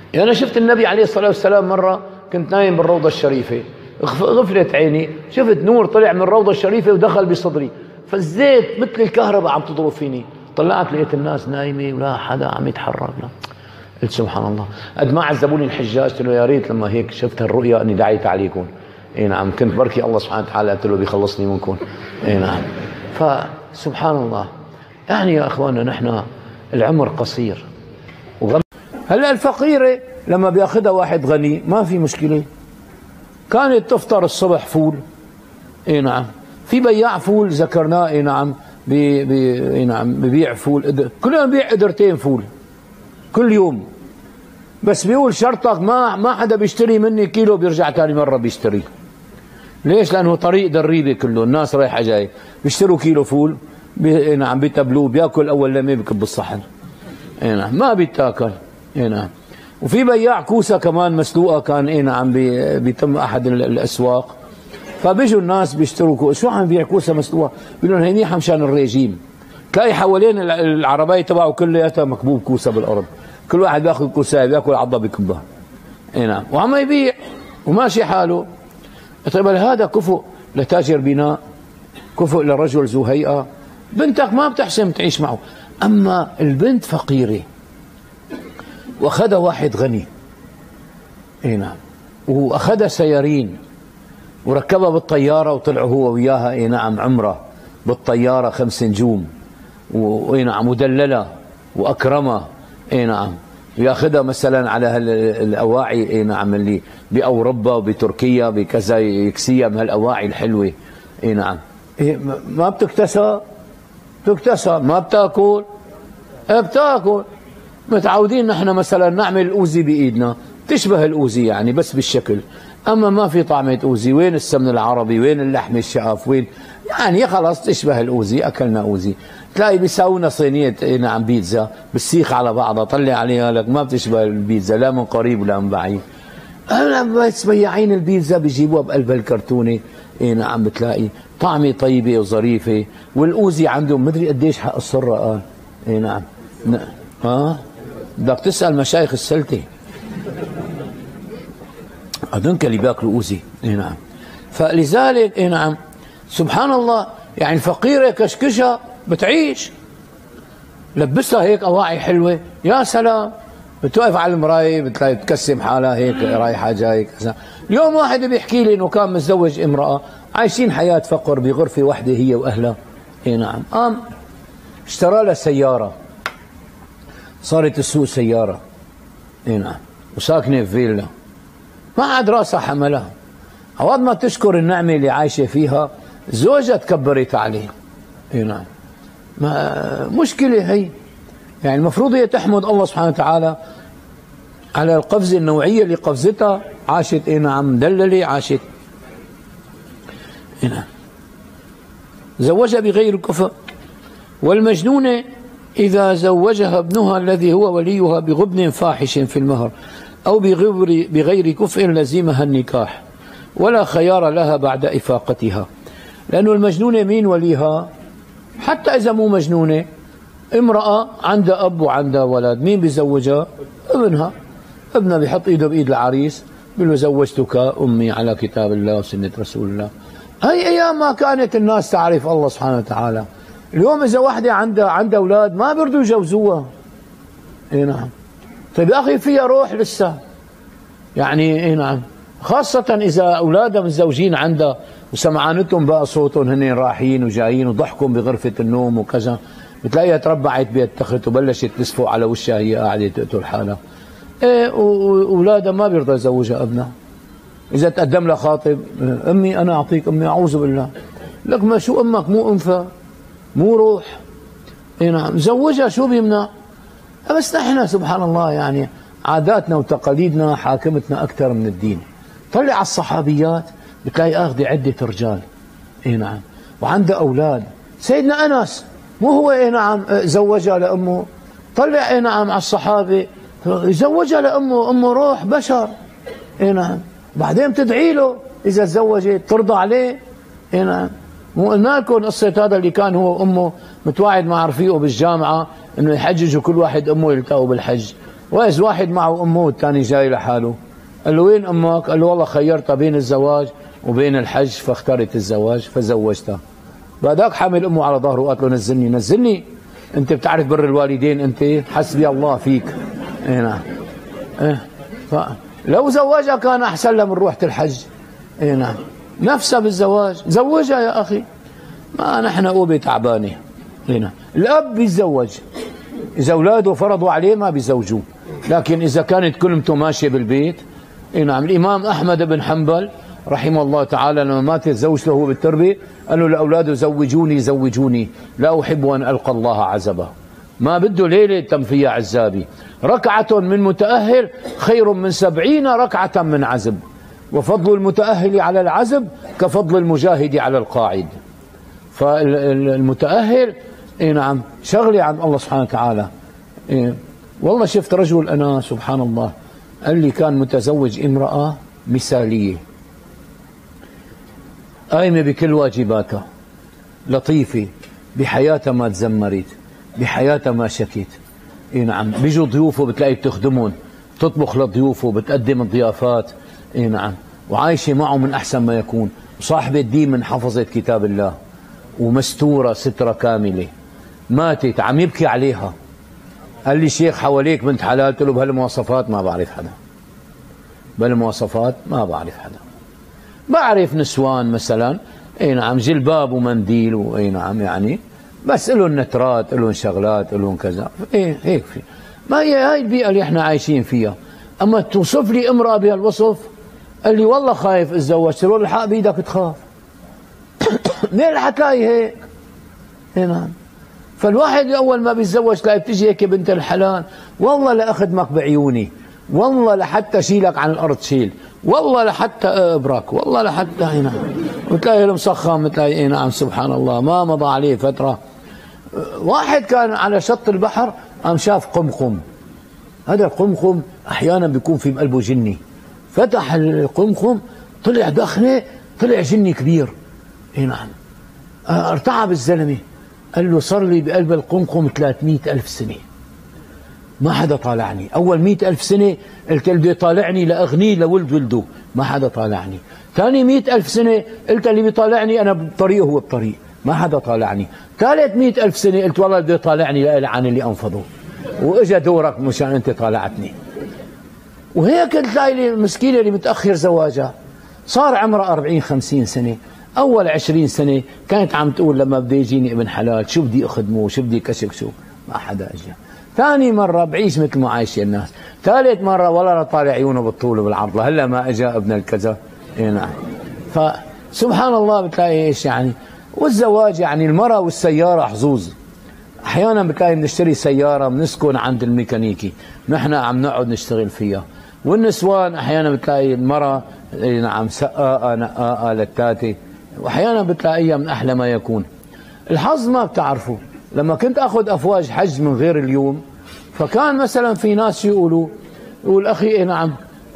يعني أنا شفت النبي عليه الصلاة والسلام مرة، كنت نايم بالروضة الشريفة، غفلت عيني، شفت نور طلع من الروضة الشريفة ودخل بصدري، فزيت مثل الكهرباء عم تضرب فيني. طلعت لقيت الناس نايمة ولا حدا عم يتحرك. قلت سبحان الله، قد ما عذبوني الحجاج. قلت له يا ريت لما هيك شفت الرؤيا اني دعيت عليكم. اي نعم، كنت بركي الله سبحانه وتعالى قلت له بيخلصني منكم. اي نعم. فسبحان الله، يعني يا اخواننا نحن العمر قصير. هلا الفقيرة لما بياخذها واحد غني ما في مشكلة، كانت تفطر الصبح فول. اي نعم. في بياع فول ذكرناه. اي نعم. اي نعم ببيع فول، كل يوم ببيع قدرتين فول كل يوم، بس بيقول شرطك ما حدا بيشتري مني كيلو بيرجع ثاني مرة بيشتري. ليش؟ لأنه طريق دريبة كله، الناس رايحة جاي بيشتروا كيلو فول. نعم بيتبلوه، بياكل أول لمة بكب الصحن. اي نعم ما بيتاكل. اي نعم. وفي بياع كوسة كمان مسلوقة كان. اي نعم بيتم أحد الأسواق، فبيجوا الناس بيشتروا كوسة. شو عم بيع كوسة مسلوقة؟ بيقولوا هي منيحة مشان الريجيم. تلاقي حوالين العربية تبعه كلياتها مكبوب كوسة بالأرض، كل واحد بياخذ كوساية بياكل عضة بكبها. اي نعم. وعم يبيع وماشي حاله. طيب هذا كفؤ لتاجر بناء، كفؤ لرجل ذو هيئة. بنتك ما بتحسن تعيش معه. أما البنت فقيرة وأخذها واحد غني. اي نعم. وأخذها سيارين وركبها بالطيارة وطلعوا هو وياها. اي نعم عمرة بالطيارة 5 نجوم. واي نعم مدللة وأكرمها. اي نعم. وياخذها مثلا على الأواعي. اي نعم اللي بأوروبا وبتركيا بكذا يكسيها من هالأواعي الحلوة. اي نعم. ما بتكتسى، بتكتسى ما بتاكل. بتاكل. متعودين نحن مثلا نعمل الأوزي بإيدنا، تشبه الأوزي يعني بس بالشكل، أما ما في طعمة أوزي. وين السمن العربي؟ وين اللحم الشقف؟ وين يعني خلاص تشبه الأوزي. أكلنا أوزي. تلاقي بيساوينا صينية نعم بيتزا بالسيخ على بعضها، طلع عليها لك ما بتشبه البيتزا لا من قريب ولا من بعيد. بس بياعين البيتزا بيجيبوها بقلب الكرتونة. اي نعم بتلاقي طعمة طيبة وظريفة. والأوزي عندهم مدري قديش حق الصرة قال. اي نعم. بدك تسأل مشايخ السلتة هذنك اللي بياكلوا أوزي. اي نعم. فلذلك اي نعم سبحان الله، يعني الفقيرة كشكشها بتعيش، لبسها هيك أواعي حلوة يا سلام، بتوقف على المراية بتلاقي بتكسم حالها هيك رايحة جاي كذا. اليوم واحد بيحكي لي انه كان متزوج امرأة عايشين حياة فقر بغرفة واحدة هي واهلها. اي نعم. اشترى لها سيارة، صارت تسوق سيارة. اي نعم. وساكنة في فيلا، ما عاد راسها حملها. عوض ما تشكر النعمة اللي عايشة فيها زوجها تكبرت عليه. اي نعم. ما مشكلة هي، يعني المفروض هي تحمد الله سبحانه وتعالى على القفزة النوعية اللي قفزتها. عاشت اي نعم مدللة، عاشت. اي نعم. زوجها بغير كفء. والمجنونة إذا زوجها ابنها الذي هو وليها بغبن فاحش في المهر أو بغير كفء لزمها النكاح ولا خيار لها بعد إفاقتها. لأنه المجنونة مين وليها؟ حتى إذا مو مجنونة، امرأة عندها أب وعندها ولد، مين بيزوجها؟ ابنها. ابنها بيحط إيده بإيد العريس بيقول له زوجتك أمي على كتاب الله وسنة رسول الله. هي أيام ما كانت الناس تعرف الله سبحانه وتعالى. اليوم إذا واحدة عندها أولاد ما بيرضوا يجوزوها. إي نعم. طيب يا أخي فيها روح لسه، يعني إي نعم، خاصة إذا أولادها متزوجين عندها وسمعانتهم بقى صوتهم هن رايحين وجايين وضحكهم بغرفة النوم وكذا، بتلاقيها تربعت بالتخت وبلشت تسفق على وشها هي قاعدة تقتل حالها. إيه وأولادها ما بيرضى يزوجها ابنها. إذا تقدم لها خاطب، أمي أنا أعطيك أمي، أعوذ بالله. لك ما شو أمك مو أنثى مو روح. إيه نعم. زوجها شو بيمنع؟ بس نحن سبحان الله يعني عاداتنا وتقاليدنا حاكمتنا أكثر من الدين. طلع على الصحابيات بتلاقي أخذ عدة رجال. إيه نعم. وعنده أولاد. سيدنا أنس مو هو إيه نعم زوجها لأمه؟ طلع إيه نعم على الصحابة زوجها لأمه، أمه روح بشر. إيه نعم. بعدين تدعي له إذا تزوجت ترضى عليه. إيه نعم. مو قلنا لكم قصة هذا اللي كان هو أمه متواعد مع رفيقه بالجامعة إنه يحججوا كل واحد أمه يلتقوا بالحج. وإذ واحد معه أمه والثاني جاي لحاله، قال له وين أمك؟ قال له والله خيرتها بين الزواج وبين الحج فاختارت الزواج فزوجتها. بعدك حامل أمه على ظهره وقالت له نزلني نزلني، أنت بتعرف بر الوالدين، أنت حسبي الله فيك. إيه نعم. إيه لو زوجها كان أحسن لها من روحة الحج. إيه نعم. نفسها بالزواج، زوجها يا أخي. ما نحن أوبة تعبانة. إيه نعم. الأب بيتزوج، إذا أولاده فرضوا عليه ما بيزوجوه، لكن إذا كانت كلمته ماشية بالبيت. إيه نعم. الإمام أحمد بن حنبل رحمه الله تعالى لما مات زوجته هو بالتربية قال له لأولاده زوجوني زوجوني لا أحب أن ألقى الله عزبا. ما بده ليلة تم فيها عزابي. ركعة من متأهل خير من 70 ركعة من عزب، وفضل المتأهل على العزب كفضل المجاهد على القاعد. فالمتأهل إيه نعم شغلي عن الله سبحانه وتعالى. إيه والله شفت رجل أنا سبحان الله قال لي كان متزوج امرأة مثالية قايمة بكل واجباتها، لطيفة بحياتها ما تزمرت، بحياتها ما شكت. إيه نعم. بيجوا ضيوفه بتلاقي بتخدمهم، بتطبخ لضيوفه، بتقدم الضيافات. إيه نعم. وعايشة معه من أحسن ما يكون، وصاحبة دين من حفظت كتاب الله، ومستورة سترة كاملة. ماتت عم يبكي عليها. قال لي شيخ حواليك بنت حلال؟ قلت له بهالمواصفات ما بعرف حدا، بهالمواصفات ما بعرف حدا. بعرف نسوان مثلا اي نعم جلباب ومنديل واي نعم يعني بس لهم نترات، لهم شغلات، لهم كذا. ايه هيك في. ما هي هاي البيئة اللي احنا عايشين فيها. اما توصف لي امرأة بهالوصف، قال لي والله خايف اتزوج. قلت له الحق بايدك تخاف. منين رح تلاقي هيك؟ اي نعم. فالواحد اول ما بيتزوج تلاقي بتجي هيك بنت الحلال، والله لاخدمك بعيوني، والله لحتى شيلك عن الارض شيل، والله لحتى ابرك، والله لحتى هنا. وتلاقي المسخم تلاقي نعم سبحان الله. ما مضى عليه فتره واحد كان على شط البحر قام شاف قمقم. هذا القمقم احيانا بيكون في بقلبه جني، فتح القمقم طلع دخنه، طلع جني كبير. اي نعم. ارتعب الزلمه، قال له صار لي بقلب القمقم 300,000 سنه ما حدا طالعني. أول 100,000 سنة قلت اللي بده يطالعني لأغنيه لولد ولده، ما حدا طالعني. ثاني 100,000 سنة قلت اللي بيطالعني أنا بطريقه هو بطريق، ما حدا طالعني. ثالث 100,000 سنة قلت والله بده يطالعني لألعن اللي أنفضه، وإجا دورك مشان أنت طالعتني. وهيك تلاقي المسكينة اللي متأخر زواجها صار عمرها 40-50 سنة. أول 20 سنة كانت عم تقول لما بده يجيني ابن حلال شو بدي أخدمه، شو بدي كشك، ما حدا أجا. ثاني مرة بعيش مثل ما عايش الناس. ثالث مرة والله طالع عيونه بالطول وبالعرض، هلا ما اجى ابن الكذا. اي نعم. فسبحان الله بتلاقي ايش يعني. والزواج يعني المرأة والسيارة حظوظ. احيانا بتلاقي بنشتري سيارة بنسكن عند الميكانيكي، نحن عم نقعد نشتغل فيها. والنسوان احيانا بتلاقي المرأة اي نعم سقاقة نقاقة لتاتي، واحيانا بتلاقيها من احلى ما يكون. الحظ ما بتعرفه. لما كنت اخذ افواج حج من غير اليوم، فكان مثلا في ناس يقول اخي إيه نعم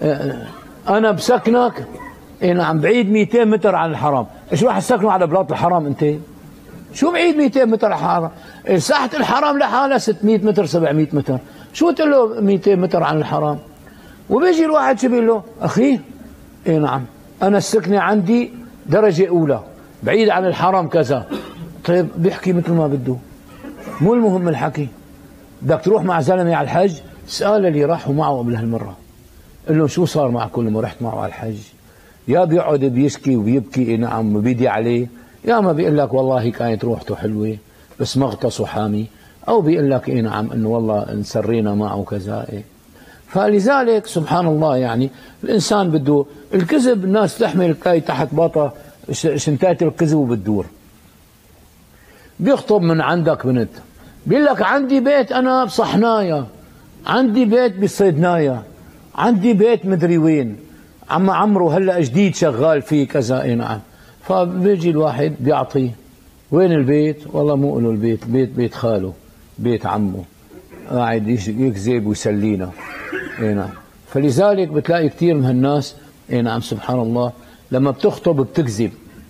انا بسكنك إيه نعم بعيد 200 متر عن الحرام. ايش راح تسكنوا على بلاط الحرام انت؟ شو بعيد 200 متر عن الحرام؟ ساحة الحرام لحالها 600 متر 700 متر، شو تقول له 200 متر عن الحرام؟ وبيجي الواحد شو بيقول له؟ اخي إيه نعم انا السكنة عندي درجة اولى بعيد عن الحرام كذا. طيب بيحكي مثل ما بده، مو المهم الحكي. بدك تروح مع زلمه على الحج، اسال اللي راحوا معه قبل هالمره، قل له شو صار معك كل ما رحت معه على الحج؟ يا بيقعد بيشكي وبيبكي نعم وبيدي عليه، يا ما بيقول لك والله كانت روحته حلوه بس مغطس وحامي، او بيقول لك اي نعم انه والله انسرينا معه كذا. إيه. فلذلك سبحان الله يعني الانسان بده الكذب. الناس تحمل تحت باطه شنتات الكذب وبتدور. بيخطب من عندك بنت بيقول لك عندي بيت انا بصحنايا، عندي بيت بصيدنايا، عندي بيت مدري وين، عم عمرو هلا جديد شغال فيه كذا. اي نعم. فبيجي الواحد بيعطيه وين البيت؟ والله مو له البيت، بيت خاله، بيت عمه، قاعد يكذب ويسلينا. اي نعم. فلذلك بتلاقي كثير من هالناس اي نعم سبحان الله لما بتخطب بتكذب.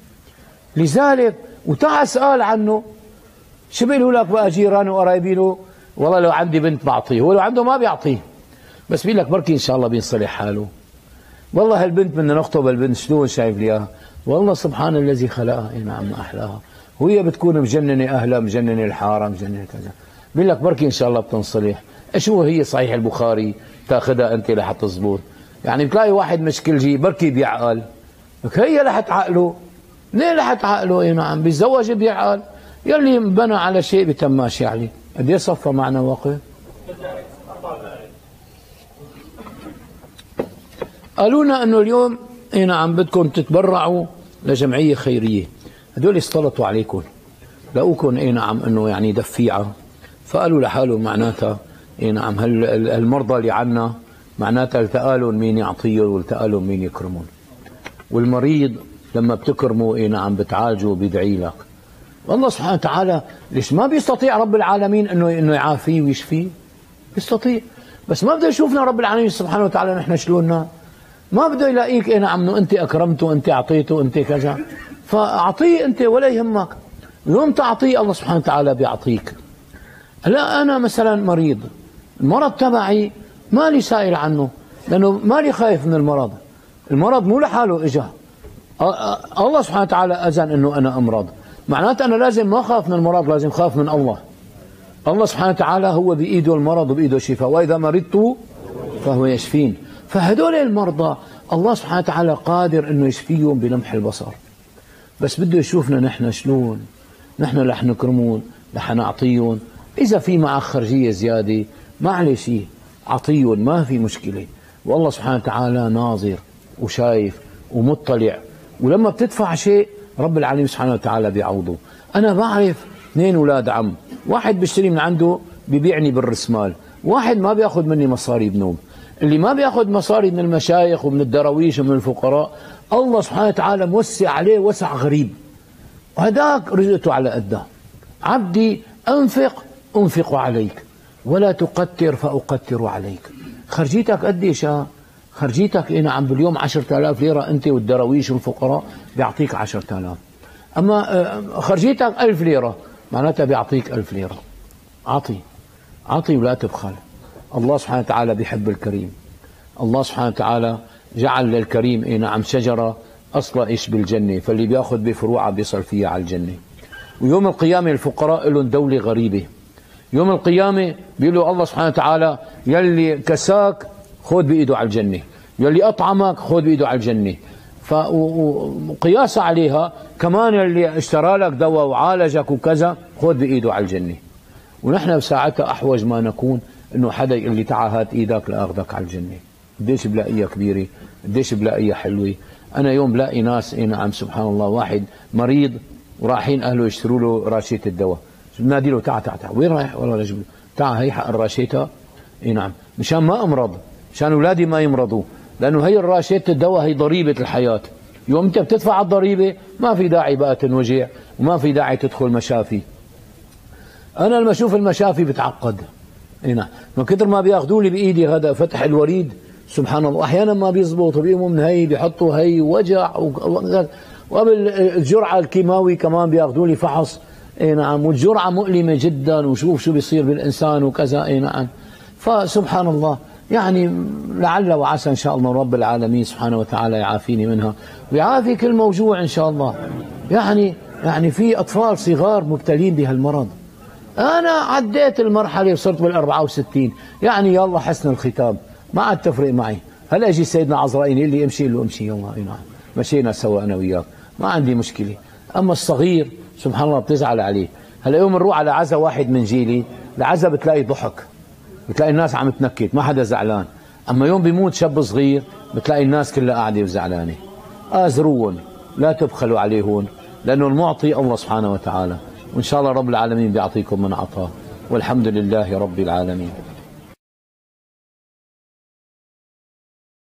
لذلك وتعال اسال عنه شو بيقولوا لك بقى جيرانه وقرايبينه؟ والله لو عندي بنت بعطيه، هو لو عنده ما بيعطيه. بس بيقول لك بركي ان شاء الله بينصلح حاله. والله هالبنت بدنا نخطب البنت شلون شايف ليها؟ والله سبحان الذي خلقها. اي نعم ما احلاها. وهي بتكون مجننه اهلها، مجننه الحاره، مجننه كذا. بيقول لك بركي ان شاء الله بتنصلح. شو هي صحيح البخاري تاخذها انت لحتى تزبط. يعني بتلاقي واحد مشكلجي بركي بيعقل. لك هي لحت عقله. ليه لحت عقله؟ اي نعم بيتزوج بيعقل. يلي بنى على شيء بتماش يعني. قد ايه صفى معنا وقت؟ قالوا لنا انه اليوم اي نعم بدكم تتبرعوا لجمعيه خيريه. هدول استلطوا عليكم. لقوكم اي نعم انه يعني دفيعه. فقالوا لحالهم معناتها اي نعم هالمرضى اللي عنا معناتها التقالهم مين يعطيهم والتقالهم مين يكرمهم. والمريض لما بتكرمه اي نعم بتعالجه بيدعي لك. والله سبحانه وتعالى ليش ما بيستطيع رب العالمين انه يعافيه ويشفيه؟ بيستطيع، بس ما بده يشوفنا رب العالمين سبحانه وتعالى نحن شلوننا. ما بده يلاقيك اي نعم انه انت اكرمته، انت اعطيته، انت كذا. فاعطيه انت ولا يهمك. يوم تعطيه الله سبحانه وتعالى بيعطيك. هلا انا مثلا مريض، المرض تبعي مالي سائل عنه لانه مالي خايف من المرض. المرض مو لحاله اجا، الله سبحانه وتعالى اذن انه انا امرض. معناته انا لازم ما اخاف من المرض، لازم اخاف من الله. الله سبحانه وتعالى هو بايده المرض وبايده الشفاء، واذا مرضت فهو يشفين. فهدول المرضى الله سبحانه وتعالى قادر انه يشفيهم بلمح البصر، بس بده يشوفنا نحن شلون. نحن رح نكرمون، رح نعطيهم. اذا في معك خرجيه زياده معلش اعطيهم، ما في مشكله. والله سبحانه وتعالى ناظر وشايف ومطلع، ولما بتدفع شيء رب العالمين سبحانه وتعالى بيعوضه. انا بعرف 2 اولاد عم، واحد بيشتري من عنده بيبيعني بالرسمال، واحد ما بياخذ مني مصاري بنوب. اللي ما بياخذ مصاري من المشايخ ومن الدراويش ومن الفقراء الله سبحانه وتعالى موسع عليه وسع غريب، وهداك رزقته على قده. عبدي أنفق عليك ولا تقتر فأقتر عليك. خرجيتك قديش؟ خرجيتك نعم باليوم 10,000 ليرة أنت والدراويش والفقراء بيعطيك 10,000. أما خرجيتك 1000 ليرة معناتها بيعطيك 1000 ليرة. أعطي ولا تبخل. الله سبحانه وتعالى بيحب الكريم. الله سبحانه وتعالى جعل للكريم نعم شجرة أصلا إيش بالجنة، فاللي بياخذ بفروعها بيصل فيها على الجنة. ويوم القيامة الفقراء لهم دولة غريبة. يوم القيامة بيقولوا الله سبحانه وتعالى يلي كساك خذ بإيده على الجنة، يلي أطعمك خذ بإيده على الجنة. وقياس عليها كمان يلي اشترى لك دواء وعالجك وكذا خذ بإيده على الجنة. ونحن بساعتها أحوج ما نكون إنه حدا يقول لي تعال هات إيدك لأخذك على الجنة. قديش بلاقيها كبيرة، قديش بلاقيها حلوة. أنا يوم بلاقي ناس نعم سبحان الله، واحد مريض ورايحين أهله يشتروا له راشية الدواء، بنادي له تعال وين رايح؟ والله رجل تعال هي حق الراشيتها. نعم مشان ما أمرض، مشان أولادي ما يمرضوا، لأنه هي الراشية الدواء هي ضريبة الحياة. يوم أنت بتدفع الضريبة ما في داعي بقى تنوجع وما في داعي تدخل مشافي. أنا لما أشوف المشافي بتعقد. نعم من كثر ما بياخذوا لي بإيدي هذا فتح الوريد سبحان الله، أحيانا ما بيزبط بيقوموا من هي بيحطوا هي وجع وقبل الجرعة الكيماوي كمان بياخذوا لي فحص. نعم والجرعة مؤلمة جدا، وشوف شو بيصير بالإنسان وكذا. نعم فسبحان الله يعني لعل وعسى إن شاء الله رب العالمين سبحانه وتعالى يعافيني منها ويعافي كل موجوع إن شاء الله. يعني في أطفال صغار مبتلين بهالمرض. أنا عديت المرحلة وصرت بال64، يعني يلا حسن الختام ما عاد تفرق معي. هلا يجي سيدنا عزرائيل اللي امشي له امشي، يلا نعم مشينا سوا أنا وياك ما عندي مشكلة. أما الصغير سبحان الله بتزعل عليه. هلا يوم نروح على عزا واحد من جيلي، العزا بتلاقي ضحك، بتلاقي الناس عم تنكت، ما حدا زعلان. أما يوم بيموت شاب صغير بتلاقي الناس كلها قاعدة وزعلانة. آزروهم لا تبخلوا عليهم، لأنه المعطي الله سبحانه وتعالى، وإن شاء الله رب العالمين بيعطيكم من عطاه، والحمد لله رب العالمين.